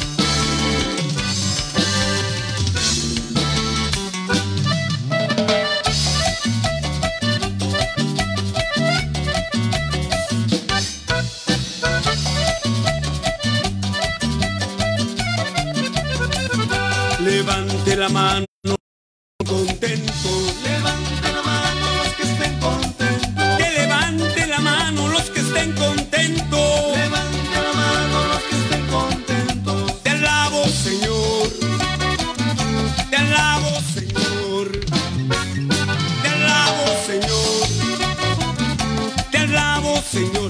Levante la mano contento. Levante la mano los que estén contentos. Que levante la mano los que estén contentos. Levante la mano los que estén contentos. Te alabo, Señor. Te alabo, Señor. Te alabo, Señor. Te alabo, Señor.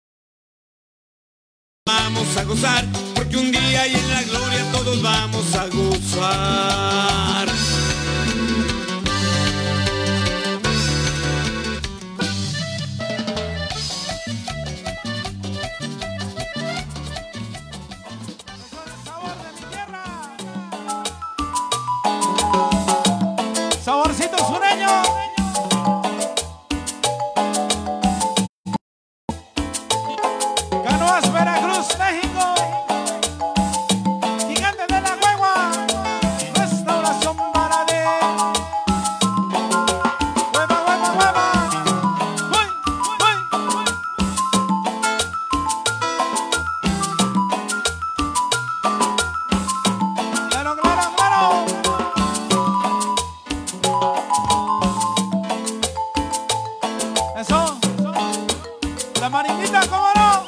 Vamos a gozar, porque un día y en la gloria todos vamos a gozar. Saborcito sureño. Canoas, Veracruz, México. Gigantes de la Huegua. Restauración Baradí. Hueva, hueva, hueva. Uy, uy, uy. Claro, claro, claro. Eso, la mariquita, ¿cómo no?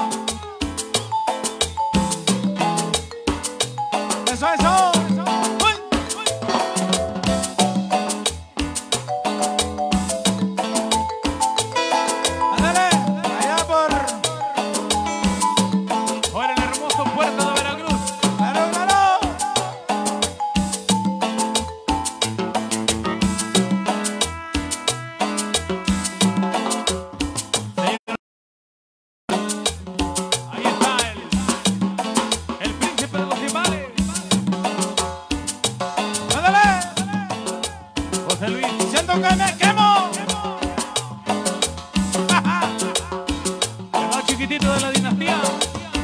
Eso, eso. Uy. Ándale, allá por el hermoso puerto de Veracruz. Claro, claro. Ahí está el príncipe de los timbales. Ándale. José Luis. Siento que me quemo. El más chiquitito de la dinastía.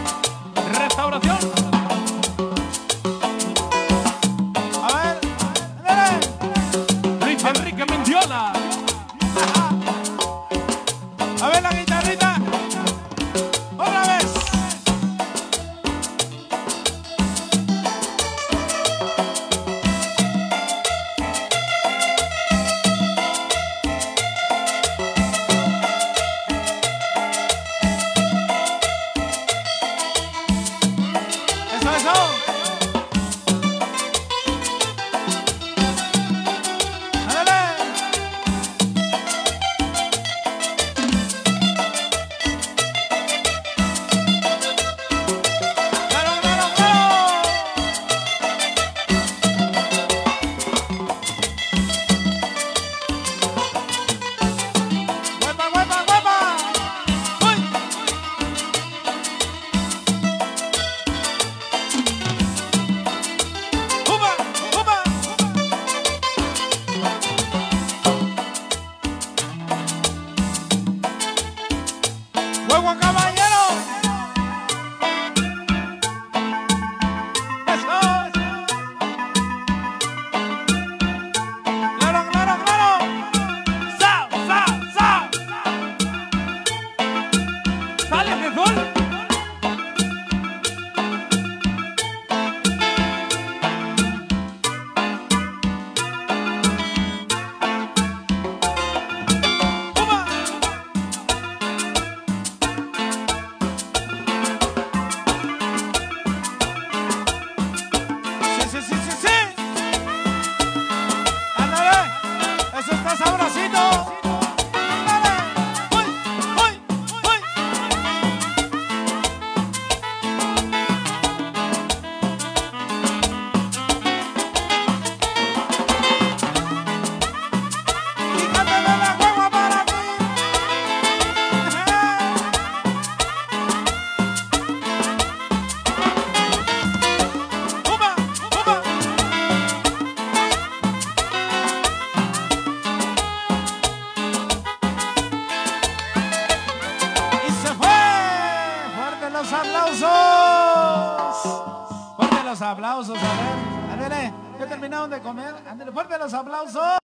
terminaron de comer. Ándale, fuerte los aplausos.